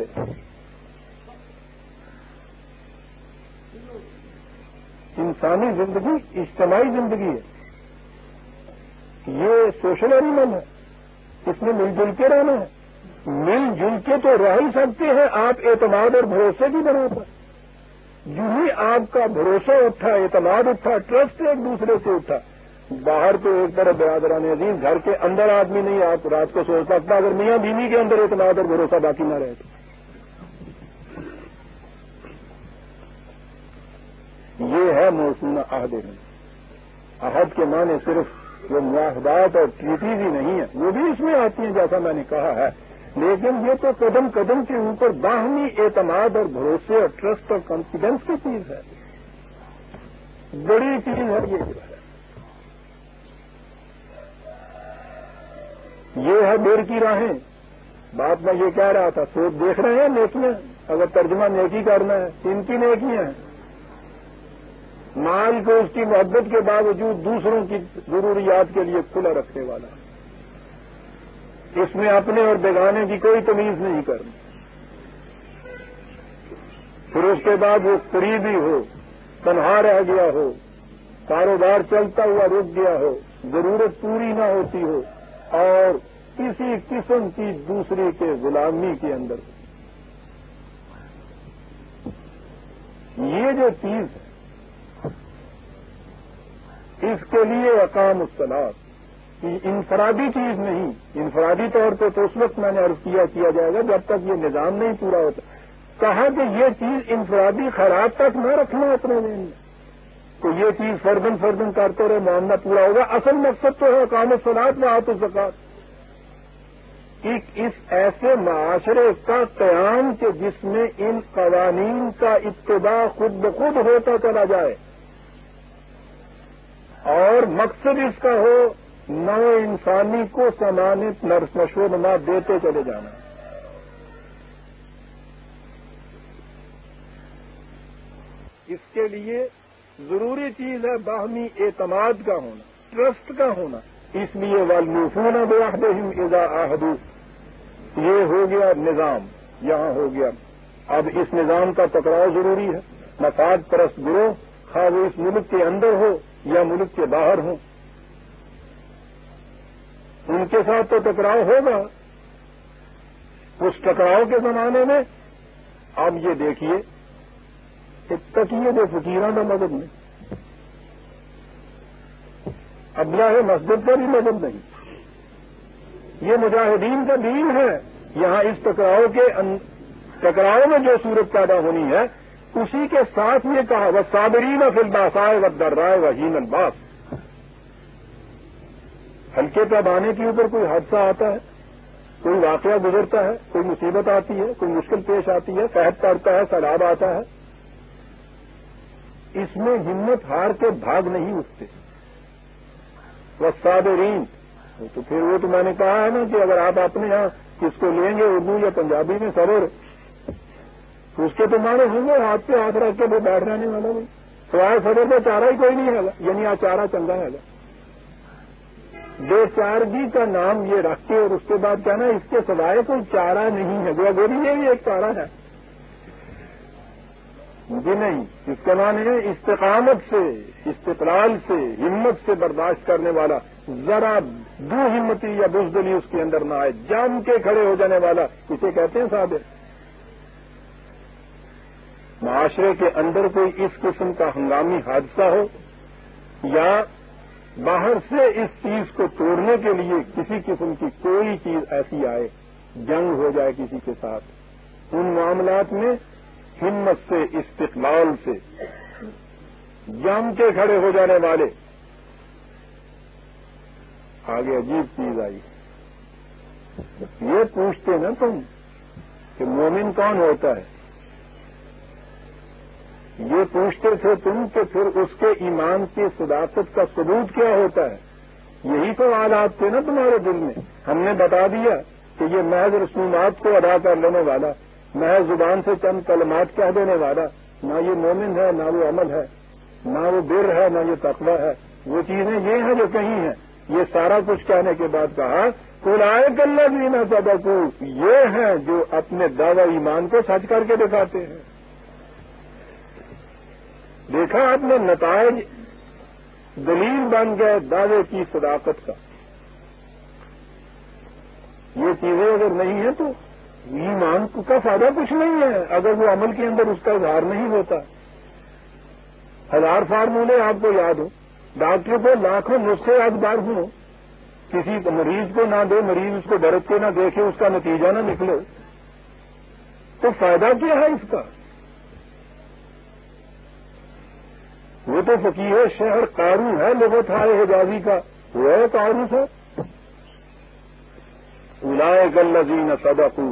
انسانی زندگی اجتماعی زندگی ہے یہ سوشل اینیمل ہے اس میں مل جل کے رہنا ہے مل جل کے تو رہ ہی سکتے ہیں آپ اعتماد اور بھروسے کی بنا پر جو ہی آپ کا بھروسہ اٹھا اعتماد اٹھا ٹرسٹ ایک دوسرے سے اٹھا باہر تو ایک طرح برادران عزیز گھر کے اندر آدمی نہیں آپ رات کو سوچ سکتا اگر میاں بیوی کے اندر اعتماد اور بھروسہ باقی نہ رہے تو یہ ہے موسم عہد عہد کے معنی صرف وہ معاہدات اور ٹریٹیز ہی نہیں ہے وہ بھی اس میں آتی ہیں جیسا میں نے کہا ہے لیکن یہ تو قدم قدم کے اوپر باہمی اعتماد اور بھروسے اور ٹرسٹ اور کانفیڈینس کی چیز ہے بڑی چیز ہے یہ جو ہے یہ ہے دیر کی راہیں بات میں یہ کہہ رہا تھا سوچ دیکھ رہے ہیں نیکیاں اگر ترجمہ نیکی کرنا ہے ان کی نیکیاں ہیں مال کو اس کی محبت کے باوجود دوسروں کی ضروریات کے لیے کھلا رکھنے والا اس میں اپنے اور بیگانے کی کوئی تمیز نہیں کرنی پھر اس کے بعد وہ قریبی ہو تنہا رہ گیا ہو کاروبار چلتا ہوا رک گیا ہو ضرورت پوری نہ ہوتی ہو اور کسی قسم کی دوسری کے غلامی کے اندر یہ جو چیز ہے اس کے لیے اقام الصلاۃ انفرادی چیز نہیں انفرادی طور پہ تو اس وقت میں نے عرض کیا کیا جائے گا جب تک یہ نظام نہیں پورا ہوتا کہا کہ یہ چیز انفرادی خیرات تک نہ رکھنا اپنے ذہن میں تو یہ چیز فردن فردن کرتے رہے معاملہ پورا ہوگا اصل مقصد تو ہے اقام الصلاۃ و آت الزکوٰۃ اس ایسے معاشرے کا قیام کہ جس میں ان قوانین کا اتباع خود بخود ہوتا چلا جائے اور مقصد اس کا ہو نو انسانی کو سمانت نشو و نما دیتے چلے جانا. اس کے لیے ضروری چیز ہے باہمی اعتماد کا ہونا، ٹرسٹ کا ہونا. اس لیے والموفون بعہدہم اذا عاہدوا، یہ ہو گیا نظام، یہاں ہو گیا. اب اس نظام کا ٹکراؤ ضروری ہے. مفاد پرست گروہ خواہ وہ اس ملک کے اندر ہو یا ملک کے باہر ہوں، ان کے ساتھ تو ٹکراؤ ہوگا. اس ٹکراؤ کے زمانے میں اب یہ دیکھیے کہ تکیے جو فقیران کا مدد نہیں، ابلا ہے مسجد کا بھی مدد نہیں. یہ مجاہدین کا دین ہے. یہاں اس ٹکراؤ کے ان... ٹکراؤ میں جو صورت پیدا ہونی ہے اسی کے ساتھ یہ کہا والصابرین فی الباساء والضراء وحین الباس. ہلکے پیمانے کے اوپر کوئی حادثہ آتا ہے، کوئی واقعہ گزرتا ہے، کوئی مصیبت آتی ہے، کوئی مشکل پیش آتی ہے، قحط پڑتا ہے، سیلاب آتا ہے، اس میں ہمت ہار کے بھاگ نہیں اٹھتے. والصابرین، تو پھر وہ تو میں نے کہا ہے نا کہ اگر آپ اپنے یہاں کس کو لیں گے اردو یا پنجابی میں صبر، تو اس کے تو معنی ہوں گے ہاتھ پہ ہاتھ رکھ کے وہ بیٹھ رہنے والا بھی سوائے صبر کا چارہ ہی کوئی نہیں ہے گا، یعنی آ چارہ چنگا ہے گا. بے چارگی کا نام یہ رکھ کے اور اس کے بعد کہنا اس کے سوائے کوئی چارہ نہیں ہے، گویا گوری یہ بھی ایک چارہ ہے. جی نہیں، اس کا معنی ہے استقامت سے، استقلال سے، ہمت سے برداشت کرنے والا، ذرا دو ہمتی یا بزدلی اس کے اندر نہ آئے، جم کے کھڑے ہو جانے والا، اسے کہتے ہیں صابر. معاشرے کے اندر کوئی اس قسم کا ہنگامی حادثہ ہو یا باہر سے اس چیز کو توڑنے کے لیے کسی قسم کی کوئی چیز ایسی آئے، جنگ ہو جائے کسی کے ساتھ، ان معاملات میں ہمت سے، استقلال سے جم کے کھڑے ہو جانے والے. آگے عجیب چیز آئی، یہ پوچھتے نا تم کہ مومن کون ہوتا ہے، یہ پوچھتے تھے تم کہ پھر اس کے ایمان کی صداقت کا ثبوت کیا ہوتا ہے. یہی سوالات تھے نا تمہارے دل میں. ہم نے بتا دیا کہ یہ محض رسومات کو ادا کر لینے والا، محض زبان سے چند کلمات کہہ دینے والا، نہ یہ مومن ہے، نہ وہ عمل ہے، نہ وہ بر ہے، نہ یہ تقویٰ ہے. وہ چیزیں یہ ہیں جو کہیں ہیں. یہ سارا کچھ کہنے کے بعد کہا اولئک الذین صدقوا، یہ ہیں جو اپنے دعوی ایمان کو سچ کر کے دکھاتے ہیں. دیکھا آپ نے نتائج دلیل بن گئے دعوے کی صداقت کا. یہ چیزیں اگر نہیں ہیں تو ایمان کا فائدہ کچھ نہیں ہے اگر وہ عمل کے اندر اس کا اظہار نہیں ہوتا. ہزار فارمولے آپ کو یاد ہو، ڈاکٹر کو لاکھوں نسخے اخبار ہوں، کسی مریض کو نہ دے، مریض اس کو برت کے نہ دیکھے، اس کا نتیجہ نہ نکلے، تو فائدہ کیا ہے اس کا؟ وہ تو فقیہ شہر قارو ہے، لغت ہے حجازی کا، وہ ہے قارو سے. اولئک الذین صدقوا.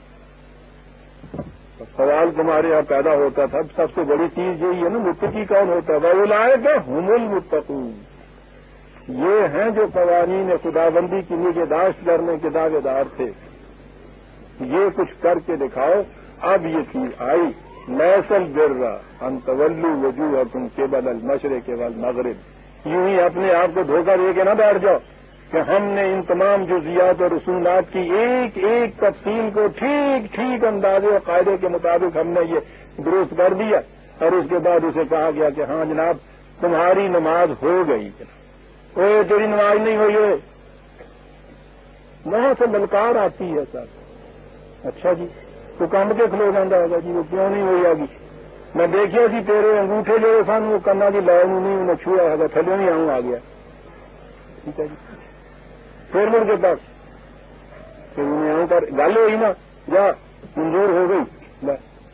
سوال تمہارے یہاں پیدا ہوتا تھا، سب سے بڑی چیز یہی ہے نا، متقی کون ہوتا ہے؟ اولئک ھم المتقون. یہ ہیں جو قوانین خداوندی کی نگہداشت کرنے کے دعوے دار تھے. یہ کچھ کر کے دکھاؤ. اب یہ چیز آئی، لیس البر ان تولوا وجوہکم قبل المشرق والمغرب. یوں ہی اپنے آپ کو دھوکہ دے کے نہ بیٹھ جاؤ کہ ہم نے ان تمام جزیات اور رسومات کی ایک ایک تفصیل کو ٹھیک ٹھیک اندازے اور قاعدے کے مطابق ہم نے یہ درست کر دیا، اور اس کے بعد اسے کہا گیا کہ ہاں جناب تمہاری نماز ہو گئی. اوے تیری نماز نہیں ہوئی ہے، وہاں سے للکار آتی ہے سر. اچھا جی، تو کم کے کھلو جانا ہوگا جی، وہ کیوں نہیں ہوئی آگی؟ میں دیکھیا سی تیرے انگوٹھے جو سن وہ کنا کی لائن نہیں انہیں چھویا ہوگا، تھلے نہیں آؤں آ گیا. ٹھیک ہے جی، پھر مڑ کے پاس پھر انہیں آؤں کر گل ہوئی نا، جا منظور ہو گئی.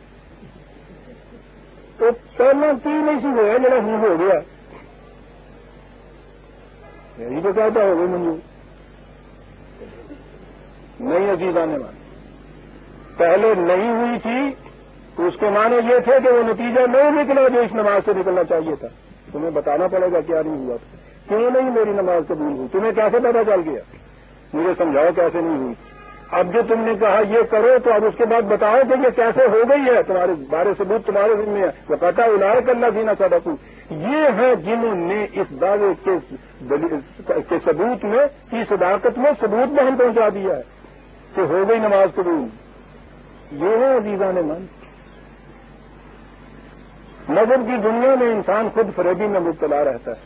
تو پہلے کی نہیں سی ہوا جڑا ہوں ہو گیا، یہی تو کہتا ہو گئی منظور. نہیں عزیز آنے والی پہلے نہیں ہوئی تھی تو اس کے معنی یہ تھے کہ وہ نتیجہ نہیں نکلا جو اس نماز سے نکلنا چاہیے تھا. تمہیں بتانا پڑے گا کیا نہیں ہوا تھا. کیوں نہیں میری نماز قبول ہوئی؟ تمہیں کیسے پتا چل گیا؟ مجھے سمجھاؤ کیسے نہیں ہوئی؟ اب جو تم نے کہا یہ کرو تو اب اس کے بعد بتاؤ کہ یہ کیسے ہو گئی ہے، تمہارے بارے ثبوت تمہارے ذمہ ہے، وہ کہتا ہے الائے کرنا سینا صدقو، یہ ہیں جنہوں نے اس دعوے کے کے ثبوت میں کی صداقت میں ثبوت بہم پہنچا دیا ہے کہ ہو گئی نماز قبول. یہ ہے عزیزان من. مذہب کی دنیا میں انسان خود فریبی میں مبتلا رہتا ہے.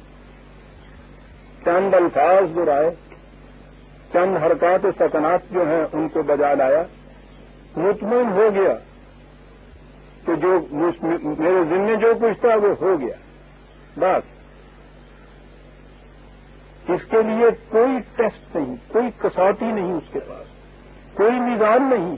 چند الفاظ دہرائے، چند حرکات و سکنات جو ہیں ان کو بجا لایا، مطمئن ہو گیا کہ جو میرے ذمے جو کچھ تھا وہ ہو گیا. بس اس کے لیے کوئی ٹیسٹ نہیں، کوئی کسوٹی نہیں، اس کے پاس کوئی میزان نہیں.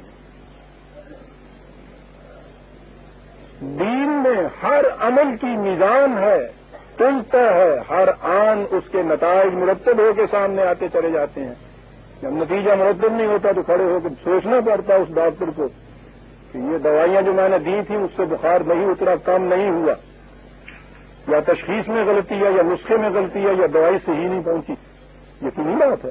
دین میں ہر عمل کی میزان ہے، تلتا ہے، ہر آن اس کے نتائج مرتب ہو کے سامنے آتے چلے جاتے ہیں. جب نتیجہ مرتب نہیں ہوتا تو کھڑے ہو کے سوچنا پڑتا اس ڈاکٹر کو کہ یہ دوائیاں جو میں نے دی تھیں اس سے بخار نہیں اترا، کم نہیں ہوا، یا تشخیص میں غلطی ہے، یا نسخے میں غلطی ہے، یا دوائی صحیح نہیں پہنچی. یقینی بات ہے.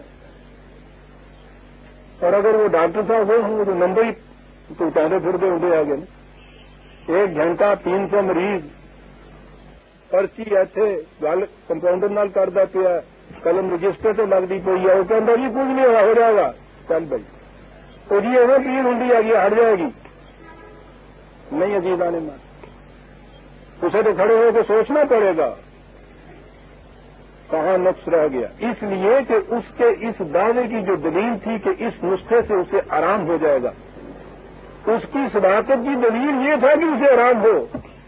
اور اگر وہ ڈاکٹر صاحب وہ ہوں جو نمبر ہی تو ٹہرے پھرتے ہوتے آگے نا، ایک گھنٹہ تین سو مریض پرچی ایتھے گل کمپاؤنڈر نال کردا پیا، قلم رجسٹر سے لگتی پی ہے، وہ کہتا جی کچھ نہیں ہوا، ہو جائے گا، چل بھائی وہ جی ایویں پیڑ ہوں آ گئی ہٹ جائے گی. نہیں عزیزان من، اسے تو کھڑے ہو کے سوچنا پڑے گا کہاں نقص رہ گیا. اس لیے کہ اس کے اس دعوے کی جو دلیل تھی کہ اس نسخے سے اسے آرام ہو جائے گا، اس کی صداقت کی دلیل یہ تھا کہ اسے آرام ہو.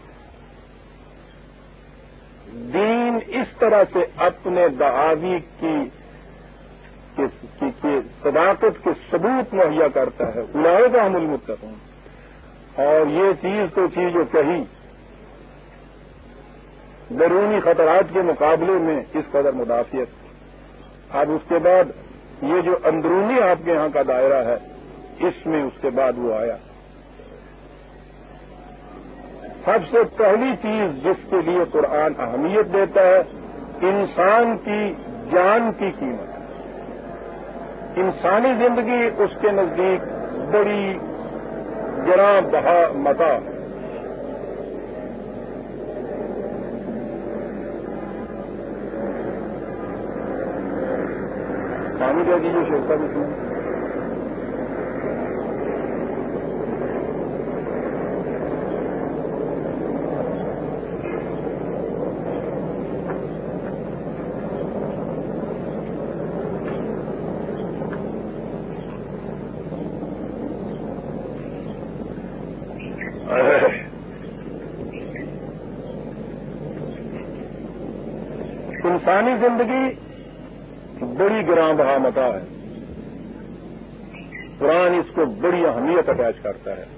دین اس طرح سے اپنے دعاوی کی صداقت کے ثبوت مہیا کرتا ہے. اولئک هم المتقون. اور یہ چیز تو تھی جو کہی بیرونی خطرات کے مقابلے میں اس قدر مدافعت. اب اس کے بعد یہ جو اندرونی آپ کے یہاں کا دائرہ ہے، اس میں اس کے بعد وہ آیا. سب سے پہلی چیز جس کے لیے قرآن اہمیت دیتا ہے، انسان کی جان کی قیمت. انسانی زندگی اس کے نزدیک بڑی گراں بہا متاع. پانی دے دیجیے شیخا بھی سن. انسانی زندگی بڑی گراں بہا متاع ہے. قرآن اس کو بڑی اہمیت اٹیچ کرتا ہے.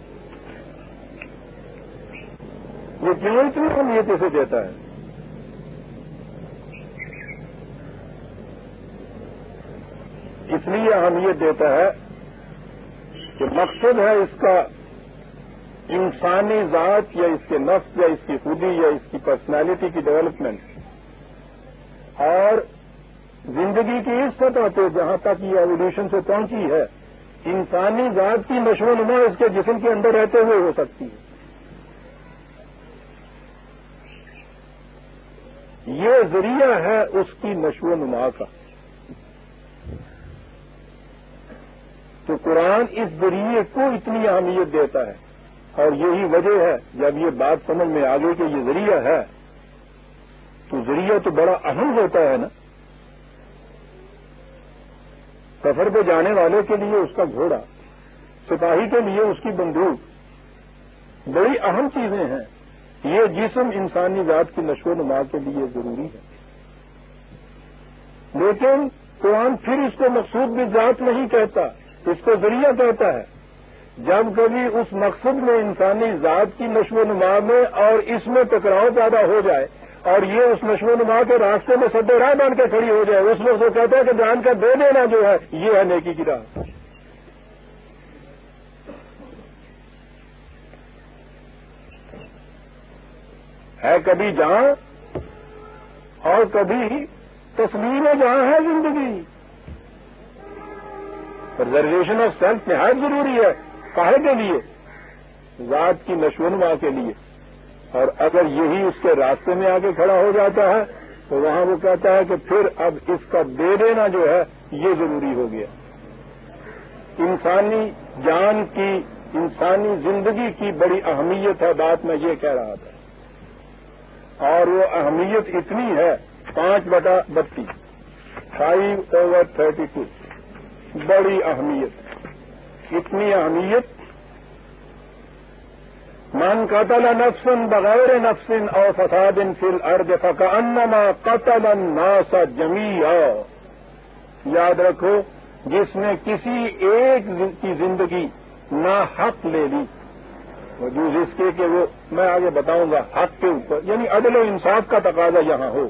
یہ کیوں اتنی اہمیت اسے دیتا ہے؟ اس لیے اہمیت دیتا ہے کہ مقصد ہے اس کا انسانی ذات یا اس کے نفس یا اس کی خودی یا اس کی پرسنالٹی کی ڈیولپمنٹ، اور زندگی کی اس سطح پہ جہاں تک یہ ایوولوشن سے پہنچی ہے، انسانی ذات کی نشو و نما اس کے جسم کے اندر رہتے ہوئے ہو سکتی ہے. یہ ذریعہ ہے اس کی نشو و نما کا. تو قرآن اس ذریعے کو اتنی اہمیت دیتا ہے، اور یہی وجہ ہے جب یہ بات سمجھ میں آ گئی کہ یہ ذریعہ ہے تو ذریعہ تو بڑا اہم ہوتا ہے نا. سفر پہ جانے والے کے لیے اس کا گھوڑا، سپاہی کے لیے اس کی بندوق بڑی اہم چیزیں ہیں. یہ جسم انسانی ذات کی نشو و نما کے لیے ضروری ہے. لیکن قرآن پھر اس کو مقصود بھی ذات نہیں کہتا، اس کو ذریعہ کہتا ہے. جب کبھی اس مقصد میں انسانی ذات کی نشو و نما میں اور اس میں ٹکراؤ پیدا ہو جائے اور یہ اس نشو و نما کے راستے میں سد راہ بن کے کھڑی ہو جائے، اس وقت وہ کہتا ہے کہ جان کا دے دینا جو ہے یہ ہے نیکی کی راہ. ہے کبھی جان اور کبھی تصویر جہاں ہے زندگی. پرزرویشن آف سیلف نہایت ضروری ہے. کاہے کے لیے؟ ذات کی نشوونما کے لیے. اور اگر یہی اس کے راستے میں آ کے کھڑا ہو جاتا ہے تو وہاں وہ کہتا ہے کہ پھر اب اس کا دے دینا جو ہے یہ ضروری ہو گیا. انسانی جان کی، انسانی زندگی کی بڑی اہمیت ہے، بات میں یہ کہہ رہا تھا. اور وہ اہمیت اتنی ہے، پانچ بٹا بتیس، فائیو اوور تھرٹی ٹو، بڑی اہمیت. اتنی اہمیت، من قتل نفسا بغیر نفس او فساد فی الارض فکأنما قتل الناس جمیعا. یاد رکھو، جس نے کسی ایک کی زندگی ناحق لے لی، وجوز اس کے کہ وہ میں آگے بتاؤں گا حق کے اوپر، یعنی عدل و انصاف کا تقاضا یہاں ہو.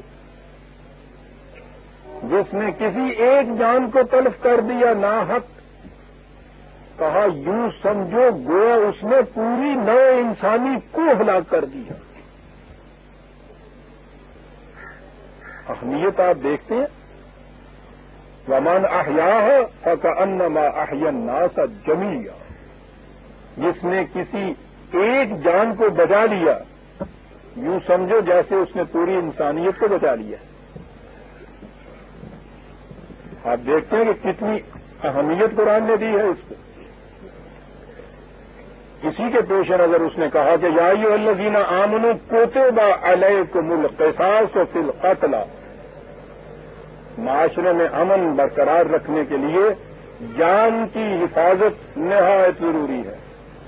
جس نے کسی ایک جان کو تلف کر دیا ناحق، کہا یوں سمجھو گویا اس نے پوری نو انسانی کو ہلاک کر دیا. اہمیت آپ دیکھتے ہیں. ومن احیاها فکأنما احیا الناس جمیعا. جس نے کسی ایک جان کو بچا لیا، یوں سمجھو جیسے اس نے پوری انسانیت کو بچا لیا. آپ دیکھتے ہیں کہ کتنی اہمیت قرآن نے دی ہے اس کو. اسی کے پیش نظر اس نے کہا کہ یا ایھا الذین آمنوا کتب علیکم القصاص فی القتلی. معاشرے میں امن برقرار رکھنے کے لیے جان کی حفاظت نہایت ضروری ہے.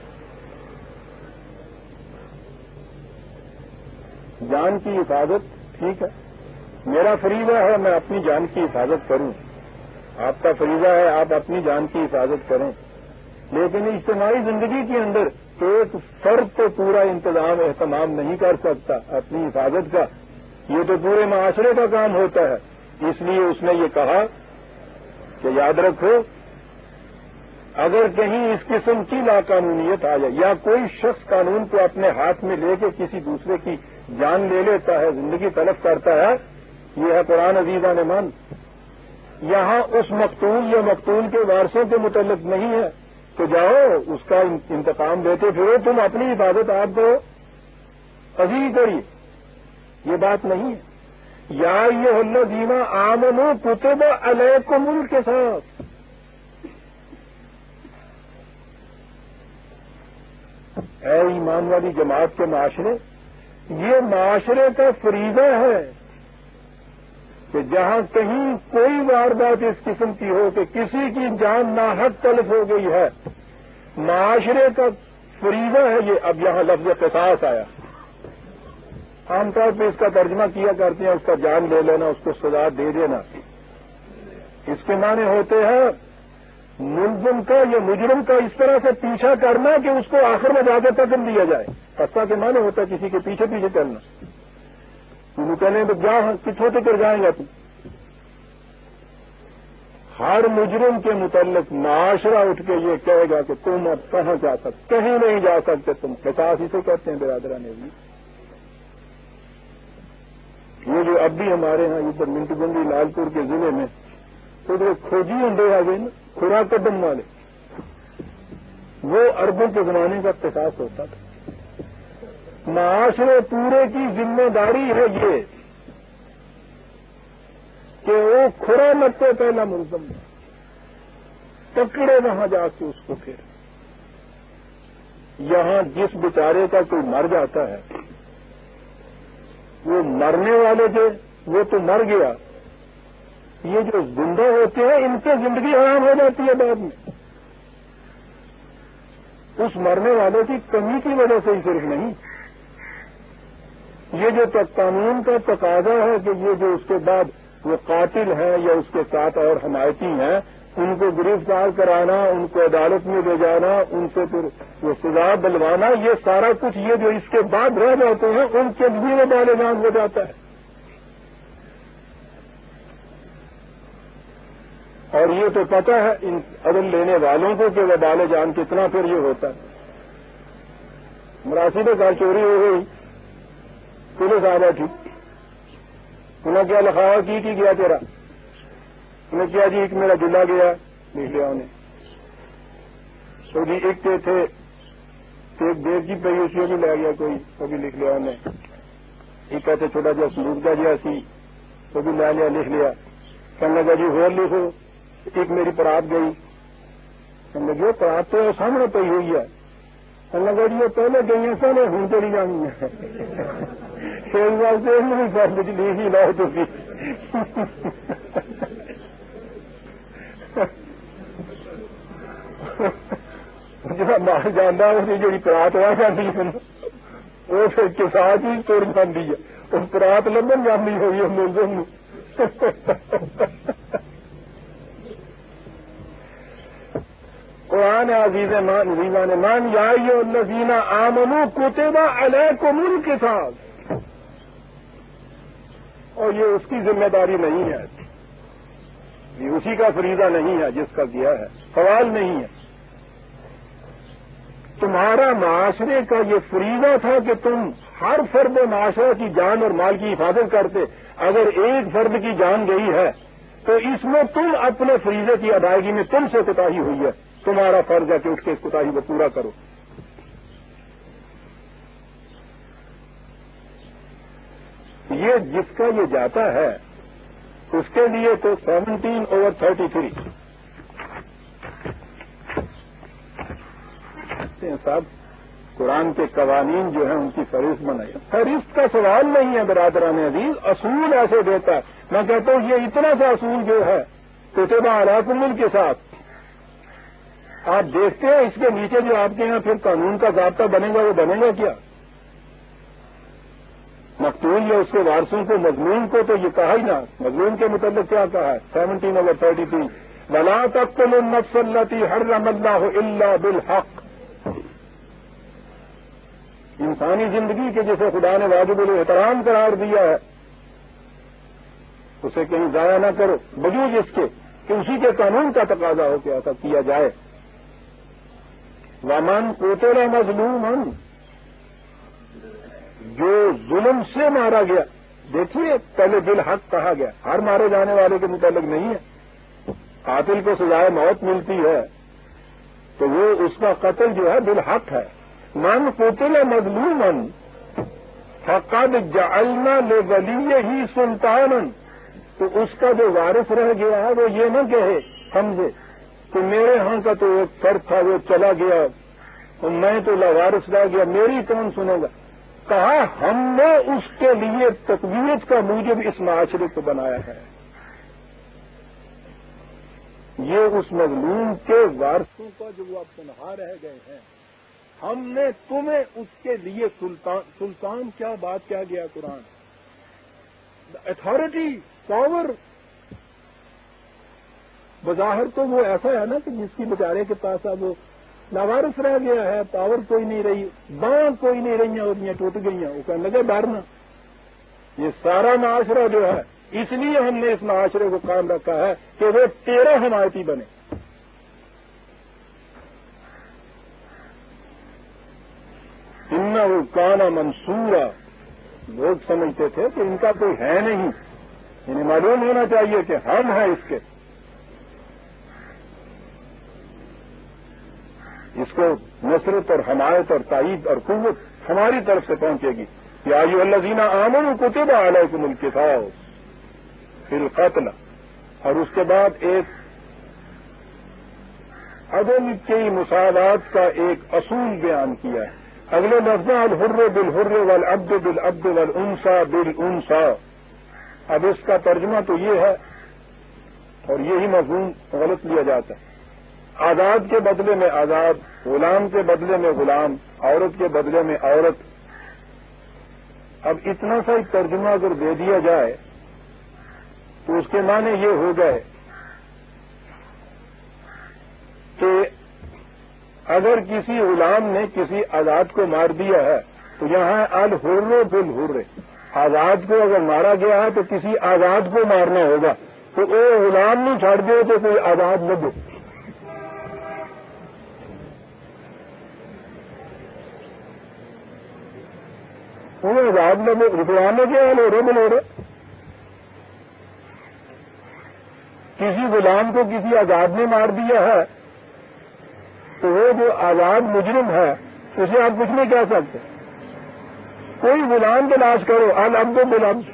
جان کی حفاظت ٹھیک ہے، میرا فریضہ ہے میں اپنی جان کی حفاظت کروں، آپ کا فریضہ ہے آپ اپنی جان کی حفاظت کریں. لیکن اجتماعی زندگی کے اندر ایک فرد تو پورا انتظام اہتمام نہیں کر سکتا اپنی حفاظت کا، یہ تو پورے معاشرے کا کام ہوتا ہے. اس لیے اس نے یہ کہا کہ یاد رکھو، اگر کہیں اس قسم کی لاقانونیت آ جائے یا کوئی شخص قانون کو اپنے ہاتھ میں لے کے کسی دوسرے کی جان لے لیتا ہے، زندگی تلف کرتا ہے، یہ ہے قرآن عزیزہ نے مان. یہاں اس مقتول یا مقتول کے وارثوں کے متعلق نہیں ہے تو جاؤ اس کا انتقام دیتے پھرو، تم اپنی حفاظت آپ دو عزیز کریے. یہ بات نہیں ہے. یا ایھا الذین آمنوا کتب علیکم القصاص. اے ایمان والی جماعت کے معاشرے، یہ معاشرے کا فریضہ ہے کہ جہاں کہیں کوئی واردات اس قسم کی ہو کہ کسی کی جان ناحق تلف ہو گئی ہے، معاشرے کا فریضہ ہے یہ. اب یہاں لفظ قصاص آیا، عام طور پہ اس کا ترجمہ کیا کرتے ہیں اس کا جان لے لینا، اس کو سزا دے دینا. اس کے معنی ہوتے ہیں ملزم کا یا مجرم کا اس طرح سے پیچھا کرنا کہ اس کو آخر میں جا کے پکڑ دیا جائے. قصہ کے معنی ہوتا ہے کسی کے پیچھے پیچھے چلنا. تم کہنے تو کیا کتوں تک کر جائیں گا تم. ہر مجرم کے متعلق معاشرہ اٹھ کے یہ کہے گا کہ تم اب کہاں جا سکتے، کہیں نہیں جا سکتے تم. قصاص اسے کہتے ہیں برادران نے. یہ جو اب بھی ہمارے ہاں ادھر منٹ گنڈی لال پور کے ضلع میں تو کھوجی ہوں آ گئے نا کھرا قدم والے، وہ اربوں کے زمانے کا قصاص ہوتا تھا. معاشرے پورے کی ذمہ داری ہے یہ کہ وہ کھرا لگتے پہلا ملزم پکڑے وہاں جا کے اس کو. پھر یہاں جس بیچارے کا کوئی مر جاتا ہے، وہ مرنے والے تھے وہ تو مر گیا، یہ جو زندہ ہوتے ہیں ان سے زندگی حرام ہو جاتی ہے بعد میں. اس مرنے والے کی کمی کی وجہ سے ہی صرف نہیں، یہ جو قانون کا تقاضا ہے کہ یہ جو اس کے بعد وہ قاتل ہیں یا اس کے ساتھ اور حمایتی ہیں ان کو گرفتار کرانا، ان کو عدالت میں لے جانا، ان سے پھر وہ سزا دلوانا، یہ سارا کچھ یہ جو اس کے بعد رہ جاتے ہیں ان کے لیے وہ بالغان ہو جاتا ہے. اور یہ تو پتہ ہے ان عدل لینے والوں کو کہ وہ بال جان کتنا پھر یہ ہوتا ہے. مراسی میں گھر چوری ہو گئی، پولیس آ بیٹھی، انہیں کیا لکھاوا کی کی گیا تیرا؟ انہیں کیا جی ایک میرا جلا گیا لکھ لیا انہیں. تو جی ایک کے تھے ایک دیو کی پی اسی بھی لے گیا کوئی وہ بھی لکھ لیا انہیں. ایک کہتے چھوٹا جا سلوک کا جہا سی وہ بھی لے لیا لکھ لیا. کہنے لگا جی ہو لکھو. ایک میری پرات گئی. کہنے لگی پرات تو سامنے پی ہوئی ہے. کہنے لگا جی وہ پہلے گئی ہیں سر ہوں چلی جانی ہے. ایک بار سے نہیں سر لکھ ہی لاؤ تو جہاں مال جانا اس کی جی پرات رہ جاتی ہے وہ پھر کسان ہی تر جاتی ہے. وہ پرات لمبن جانی ہوئی ہے ملزم. قرآن عزیز مان ریمان مان یا الذین آمنوا کتب علیکم القصاص. اور یہ اس کی ذمہ داری نہیں ہے, یہ اسی کا فریضہ نہیں ہے جس کا کیا ہے, سوال نہیں ہے. تمہارا معاشرے کا یہ فریضہ تھا کہ تم ہر فرد معاشرہ کی جان اور مال کی حفاظت کرتے. اگر ایک فرد کی جان گئی ہے تو اس میں تم اپنے فریضے کی ادائیگی میں تم سے کوتاہی ہوئی ہے. تمہارا فرض ہے کہ اٹھ کے اس کوتاہی کو پورا کرو. یہ جس کا یہ جاتا ہے اس کے لیے تو سیونٹین اوور تھرٹی تھری صاحب قرآن کے قوانین جو ہیں ان کی فہرست بنائی. فہرست کا سوال نہیں ہے برادران عزیز, اصول ایسے دیتا ہے. میں کہتا ہوں یہ اتنا سا اصول جو ہے کتب علیکم القصاص آپ دیکھتے ہیں اس کے نیچے جو آپ کے یہاں پھر قانون کا ضابطہ بنے گا وہ بنے گا کیا؟ مقتول یا اس کے وارثوں کو مظلوم کو تو یہ کہا ہی نا. مظلوم کے متعلق کیا کہا ہے سیونٹین اوور تھرٹی تھری ولا تقتلوا النفس التي حرم الله الا بالحق. انسانی زندگی کے جسے خدا نے واجب الاحترام قرار دیا ہے اسے کہیں ضائع نہ کرو بجوز اس کے کہ اسی کے قانون کا تقاضا ہو کہ ایسا کیا جائے. ومن قتل مظلوما جو ظلم سے مارا گیا. دیکھیے پہلے بالحق کہا گیا, ہر مارے جانے والے کے متعلق نہیں ہے. قاتل کو سزائے موت ملتی ہے تو وہ اس کا قتل جو ہے بالحق ہے. من قتل مظلوما فقد جعلنا لولیہ سلطانا. تو اس کا جو وارث رہ گیا ہے وہ یہ نہ کہے سمجھے کہ میرے ہاں کا تو ایک فرد تھا وہ چلا گیا اور میں تو لاوارث رہ گیا, میری کون سنے گا. کہا ہم نے اس کے لیے تقویت کا موجب اس معاشرے کو بنایا ہے. یہ اس مظلوم کے وارثوں کا جو وہ اب تنہا رہ گئے ہیں ہم نے تمہیں اس کے لیے سلطان سلطان کیا بات کیا گیا قرآن اتھارٹی پاور. بظاہر تو وہ ایسا ہے نا کہ جس کی بیچارے کے پاس اب وہ لاوارث رہ گیا ہے, پاور کوئی نہیں رہی, بانگ کوئی نہیں رہی اور یہ ٹوٹ گئی ہیں, وہ کہنے لگے ڈرنا. یہ سارا معاشرہ جو ہے اس لیے ہم نے اس معاشرے کو قائم رکھا ہے کہ وہ تیرا حمایتی بنے. انہ کان منصورا. لوگ سمجھتے تھے کہ ان کا کوئی ہے نہیں, انہیں معلوم ہونا چاہیے کہ ہم ہیں اس کے. اس کو نصرت اور حمایت اور تائید اور قوت ہماری طرف سے پہنچے گی. یا ایھا الذین آمنوا کتب علیکم القصاص فی القتل. اور اس کے بعد ایک عدم کی مساوات کا ایک اصول بیان کیا ہے. اگلے لفظ الحر بالحر والعبد بالعبد والانثى بالانثى. اب اس کا ترجمہ تو یہ ہے اور یہی مفہوم غلط لیا جاتا ہے. آزاد کے بدلے میں آزاد, غلام کے بدلے میں غلام, عورت کے بدلے میں عورت. اب اتنا سا ایک ترجمہ اگر دے دیا جائے تو اس کے معنی یہ ہو گئے کہ اگر کسی غلام نے کسی آزاد کو مار دیا ہے تو یہاں الحر بالحر, آزاد کو اگر مارا گیا ہے تو کسی آزاد کو مارنا ہوگا. تو وہ غلام نہیں چھوڑ دے تو کوئی آزاد نہ دے. وہ آزاد نہ دے, قرآن نے کیا الحر بالحر. کسی غلام کو کسی آزاد نے مار دیا ہے تو وہ جو آزاد مجرم ہے اسے آپ کچھ نہیں کہہ سکتے. کوئی غلام تلاش کرو، العبد بالعبد.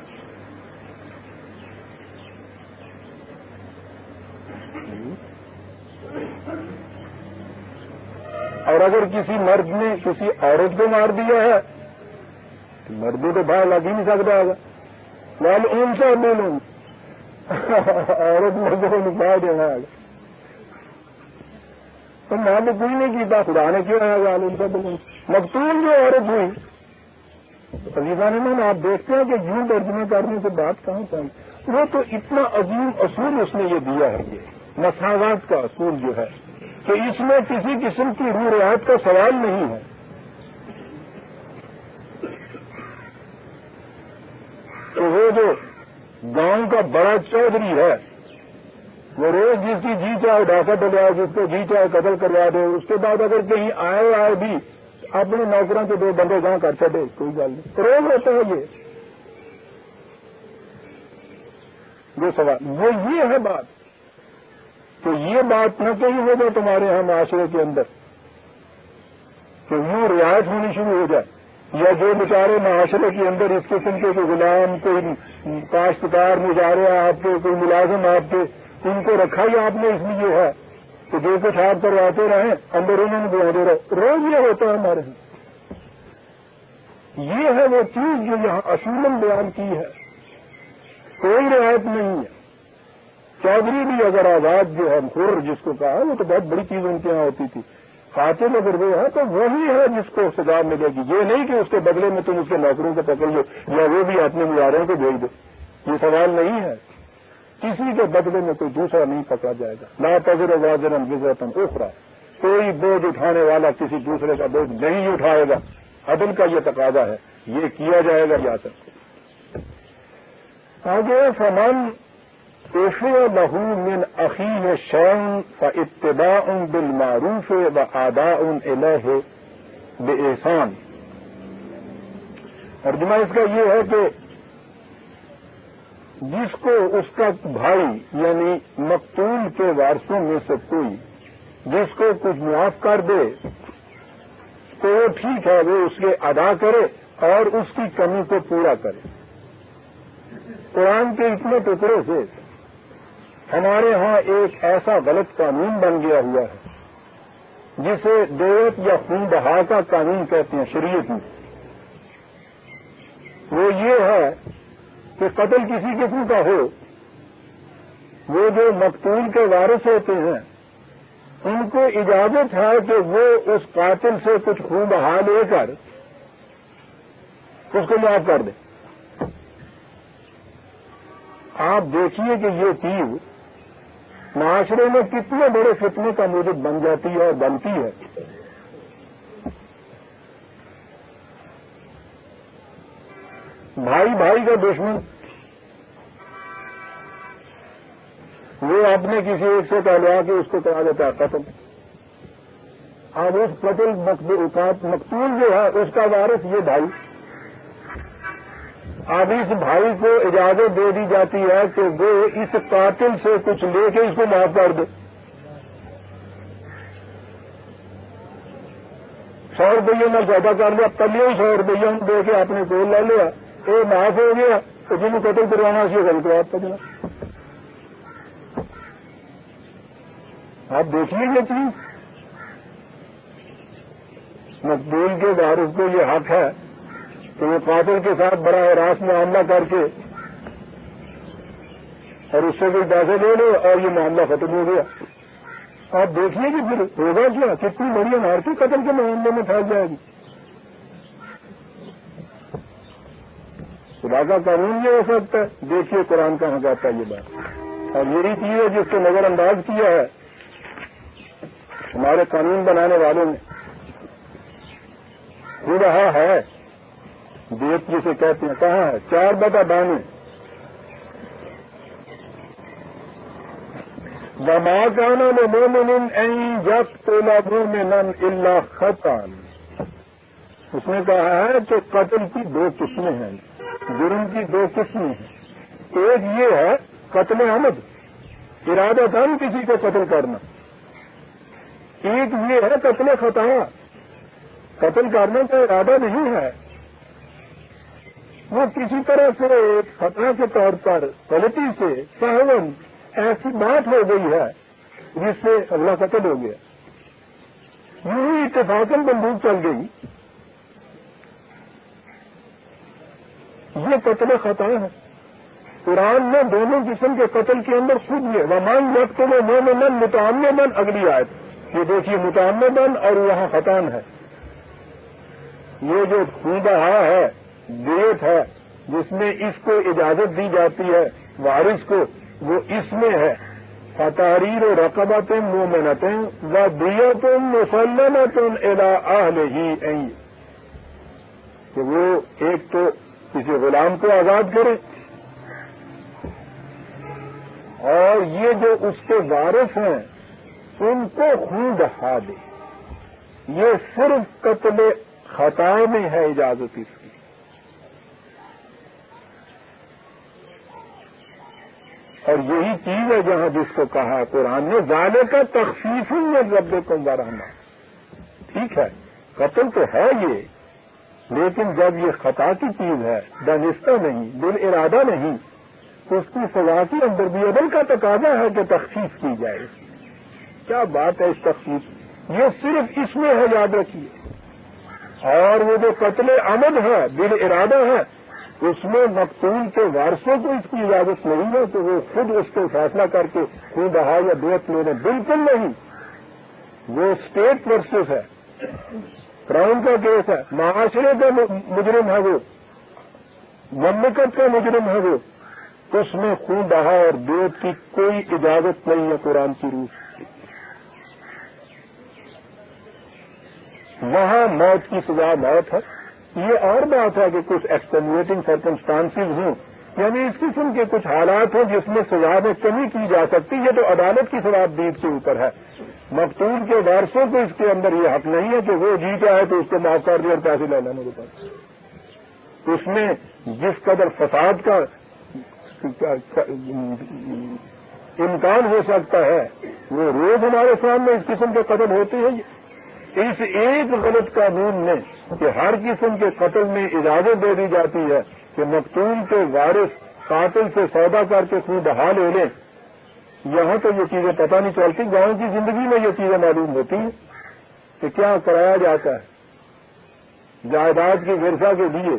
اور اگر کسی مرد نے کسی عورت کو مار دیا ہے تو مرد تو باہر لگ ہی نہیں سکتا ہوگا. لال اون سے لے لوں عورت مردوں کو نکال دینا ہے تو میں نے کوئی نہیں کی بات خدا نے کیوں ہے لال ان سے مقتول جو عورت ہوئی. عزیزان میں آپ دیکھتے ہیں کہ یوں ترجمہ کرنے سے بات کہاں پہنچی. وہ تو اتنا عظیم اصول اس نے یہ دیا ہے، یہ مساوات کا اصول جو ہے کہ اس میں کسی قسم کی روح رعایت کا سوال نہیں ہے. تو وہ جو گاؤں کا بڑا چودھری ہے وہ روز جس کی جی چاہے ڈاکہ ڈلوائے، جس کو جی چاہے قتل کروا دے، اس کے بعد اگر کہیں آئے آئے بھی اپنے نوکروں کے دو بندے گاؤں کر چڑے، کوئی گل نہیں. روز ہوتا ہے یہ جو سوال وہ یہ ہے بات. تو یہ بات نہ کہیں ہو جائے تمہارے یہاں معاشرے کے اندر کہ یوں رعایت ہونی شروع ہو جائے، یا جو بیچارے معاشرے کے اندر اس قسم کے کوئی غلام، کوئی کاشتکار مظاہرے آپ کے، کوئی ملازم آپ کے، ان کو رکھا ہی آپ نے اس لیے ہے کہ جو کچھ آپ کرواتے رہیں اندر انہوں نے بلاتے رہے. روز یہ ہوتا ہے ہمارے یہاں. یہ ہے وہ چیز جو یہاں اصولاً بیان کی ہے. کوئی رعایت نہیں ہے. چودھری بھی اگر آزاد جو ہے خر جس کو کہا وہ تو بہت بڑی چیز ان کے یہاں ہوتی تھی. قاتل اگر وہ ہے تو وہی ہے جس کو سزا ملے گی. یہ نہیں کہ اس کے بدلے میں تم اس کے نوکروں کو پکڑ لو یا وہ بھی اپنے مظاہروں کو بھیج دو. یہ سوال نہیں ہے. کسی کے بدلے میں کوئی دوسرا نہیں پکڑا جائے گا. لا تزر وازرا وزرا اخرى. کوئی بوجھ اٹھانے والا کسی دوسرے کا بوجھ نہیں اٹھائے گا. عدل کا یہ تقاضا ہے، یہ کیا جائے گا. یا سکتے آگے فمن عفی لہ من اخیہ شیء فاتباع بالمعروف واداء الیہ باحسان. ترجمہ اس کا یہ ہے کہ جس کو اس کا بھائی یعنی مقتول کے وارثوں میں سے کوئی جس کو کچھ معاف کر دے تو وہ ٹھیک ہے، وہ اس کے ادا کرے اور اس کی کمی کو پورا کرے. قرآن کے اتنے ٹکڑے سے ہمارے ہاں ایک ایسا غلط قانون بن گیا ہوا ہے جسے دیت یا خون بہا کا قانون کہتے ہیں شریعت میں. وہ یہ ہے کہ قتل کسی قسم کا ہو، وہ جو مقتول کے وارث ہوتے ہیں ان کو اجازت ہے کہ وہ اس قاتل سے کچھ خون بہا لے کر اس کو معاف کر دیں. آپ دیکھیے کہ یہ چیز معاشرے میں کتنے بڑے فتنے کا موجب بن جاتی ہے اور بنتی ہے. بھائی بھائی کا دشمن، وہ اپنے کسی ایک سے کہلوا کے اس کو کرا دیتا ہے قتل. اب اس قتل مقتول جو ہے اس کا وارث یہ بھائی. اب اس بھائی کو اجازت دے دی جاتی ہے کہ وہ اس قاتل سے کچھ لے کے اس کو معاف کر دے. سو روپیے میں سودا کر لیا، پہلے ہی سو روپیہ دے کے اپنے کو لے لیا، یہ معاف ہو گیا تو جنہیں قتل کروانا سی غلط بات کا جنا. آپ دیکھیے یہ چیز مقبول کے وارث کو یہ حق ہے کہ وہ قاتل کے ساتھ براہ راست معاملہ کر کے اور اس سے کوئی پیسے لے لے اور یہ معاملہ ختم ہو گیا. آپ دیکھیے کہ پھر ہوگا کیا، کتنی بڑی عمارتیں قتل کے معاملے میں پھیل جائے گی. خدا کا قانون یہ ہو سکتا ہے. دیکھیے قرآن کہاں جاتا ہے یہ بات. اور یہی چیز ہے جس کو نظر انداز کیا ہے ہمارے قانون بنانے والوں نے. وہ رہا ہے دیت جسے کہتے ہیں، کہاں ہے؟ چار بٹا بانے. وما كان لمؤمن ان يقتل مؤمنا الا خطأ. اس نے کہا ہے کہ قتل کی دو قسمیں ہیں، جرم کی دو قسمیں ہیں. ایک یہ ہے قتل عمد ارادہ تھا کسی کو قتل کرنا، ایک یہ ہے قتل خطا، قتل کرنا کا ارادہ نہیں ہے، وہ کسی طرح سے خطا کے طور پر غلطی سے سہون ایسی بات ہو گئی ہے جس سے اگلا قتل ہو گیا، یوں ہی اتفاقاً بندوق چل گئی، یہ قتل خطا ہے۔ قرآن میں دونوں قسم کے قتل کے اندر خود یہ ومان یقتل مؤمنا متعمدا اگلی آیت، یہ دیکھیے متعمدا اور یہاں خطان ہے، یہ جو خون بہا ہے دیت ہے جس میں اس کو اجازت دی جاتی ہے وارث کو، وہ اس میں ہے فتحریر رقبۃ مؤمنۃ ودیۃ مسلمۃ الی اہلہ، کہ وہ ایک تو کسی غلام کو آزاد کرے اور یہ جو اس کے وارث ہیں ان کو خون بہا دے، یہ صرف قتل خطا میں ہے اجازت اس کی۔ اور یہی چیز ہے جہاں جس کو کہا قرآن نے ذالک تخفیف من ربکم ورحمہ، ٹھیک ہے قتل تو ہے یہ، لیکن جب یہ خطا کی چیز ہے دانستہ نہیں بال ارادہ نہیں تو اس کی سزا کے اندر بھی عدل کا تقاضا ہے کہ تخفیف کی جائے۔ کیا بات ہے اس تخفیف، یہ صرف اس میں ہے یاد رکھیے۔ اور وہ جو قتل عمد ہے بال ارادہ ہے اس میں مقتول کے وارثوں کو اس کی اجازت نہیں ہے کہ وہ خود اس کو فیصلہ کر کے خون بہا یا دیت لینے، بالکل نہیں، وہ اسٹیٹ ورسز ہے، کراؤن کا کیس ہے، معاشرے کا مجرم ہے، وہ مملکت کا مجرم ہے، وہ اس میں خون بہا اور دیت کی کوئی اجازت نہیں ہے قرآن کی روح۔ وہاں موت کی سزا موت ہے۔ یہ اور بات ہے کہ کچھ ایکسٹینویٹنگ سرکمسٹانسز ہوں، یعنی اس قسم کے کچھ حالات ہوں جس میں سزا میں کمی کی جا سکتی، یہ تو عدالت کی ثوابدید کے اوپر ہے۔ مقتول کے وارثوں کو اس کے اندر یہ حق نہیں ہے کہ وہ جی چاہے تو اس کو معاف کر دے اور پیسے لے لینے کے پاس۔ اس میں جس قدر فساد کا امکان ہو سکتا ہے وہ روز ہمارے سامنے اس قسم کے قتل ہوتے ہیں۔ اس ایک غلط قانون نے کہ ہر قسم کے قتل میں اجازت دے دی جاتی ہے کہ مقتول کے وارث قاتل سے سودا کر کے خون بہا لے لیں، یہاں تو یہ چیزیں پتہ نہیں چلتی، گاؤں کی زندگی میں یہ چیزیں معلوم ہوتی ہیں کہ کیا کرایا جاتا ہے جائیداد کی ورثہ کے لیے۔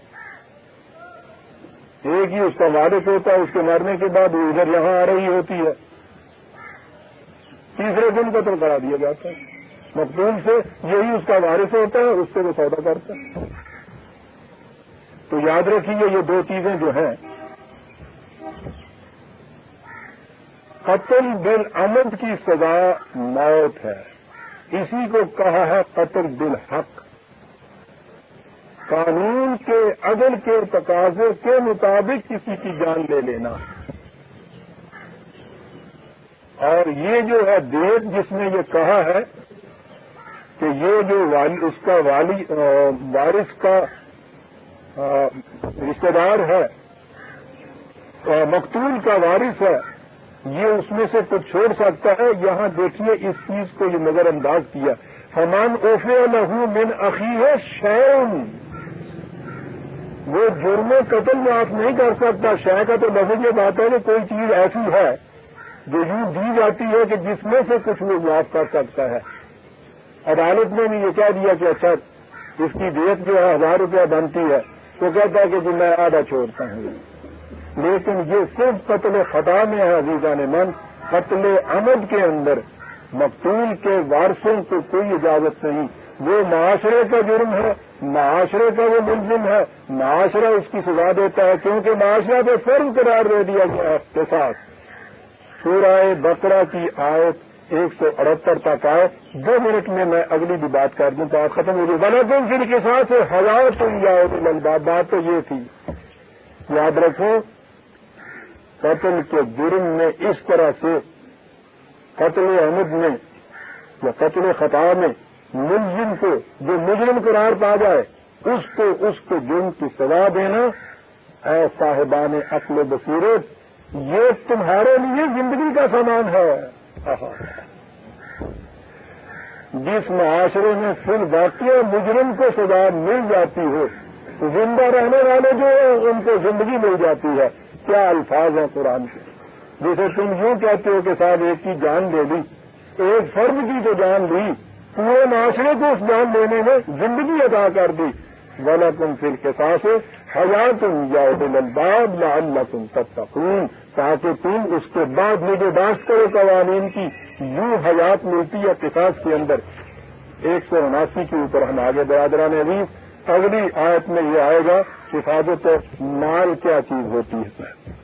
ایک ہی اس کا وارث ہوتا ہے، اس کے مرنے کے بعد وہ ادھر یہاں آ رہی ہوتی ہے، تیسرے دن قتل کرا دیا جاتا ہے مقتول سے، یہی اس کا وارث ہوتا ہے، اس سے وہ سودا کرتا ہے۔ تو یاد رکھیے یہ دو چیزیں جو ہیں، قتل بالعمد کی سزا موت ہے، اسی کو کہا ہے قتل بالحق، قانون کے عدل کے تقاضے کے مطابق کسی کی جان لے لینا۔ اور یہ جو ہے دیت جس نے یہ کہا ہے کہ یہ جو والی اس کا والی وارث کا رشتہ دار ہے، مقتول کا وارث ہے، یہ اس میں سے کچھ چھوڑ سکتا ہے، یہاں دیکھیے اس چیز کو یہ نظر انداز کیا، فمن عفی لہ من اخیہ شیء، وہ جرم قتل معاف نہیں کر سکتا۔ شے کا تو لفظ یہ بات ہے کہ کوئی چیز ایسی ہے جو یوں دی جاتی ہے کہ جس میں سے کچھ وہ معاف کر سکتا ہے۔ عدالت نے بھی یہ کہہ دیا کہ اچھا اس کی دیت جو ہے ہزار روپیہ بنتی ہے، تو کہتا ہے کہ جی میں آدھا چھوڑتا ہوں، لیکن یہ صرف قتل خطا میں ہے عزیزان من۔ قتل عمد کے اندر مقتول کے وارثوں کو کوئی اجازت نہیں، وہ معاشرے کا جرم ہے، معاشرے کا وہ ملزم ہے، معاشرہ اس کی سزا دیتا ہے، کیونکہ معاشرہ پہ فرض قرار دے دیا گیا کے ساتھ۔ سورہ بقرہ کی آیت ایک سو اڑہتر تک آئے، دو منٹ میں میں اگلی بھی بات کر دوں، بات ختم ہو گئی۔ وَلَكُمْ فِي الْقِصَاصِ حَيَاةٌ يَا أُولِي الْأَلْبَابِ، بات تو یہ تھی، یاد رکھو قتل کے جرم میں اس طرح سے قتل عمد میں یا قتل خطا میں ملزم کو جو مجرم قرار پا جائے اس کو اس کو جرم کی سزا دینا، اے صاحبان عقل و بصیرت یہ تمہارے لیے زندگی کا سامان ہے۔ جس معاشرے میں فی الواقع مجرم کو سزا مل جاتی ہو، زندہ رہنے والے جو ہیں ان کو زندگی مل جاتی ہے، کیا الفاظ ہیں قرآن کے، جسے تم یوں کہتے ہو کہ صاحب ایک کی جان لے لی، ایک فرد کی تو جان لی، پورے معاشرے کو اس جان لینے میں زندگی عطا کر دی۔ وَلَكُمْ فِي الْقِصَاصِ حَيَاةٌ يَا أُولِي الْأَلْبَابِ لَعَلَّكُمْ تَتَّقُونَ، تاکہ تم اس کے بعد نگہداشت کرو قوانین کی۔ یوں حیات ملتی ہے قصاص کے اندر۔ ایک سو اناسی کے اوپر ہم آگے برادران عزیز، اگلی آیت میں یہ آئے گا حفاظت مال کیا چیز ہوتی ہے۔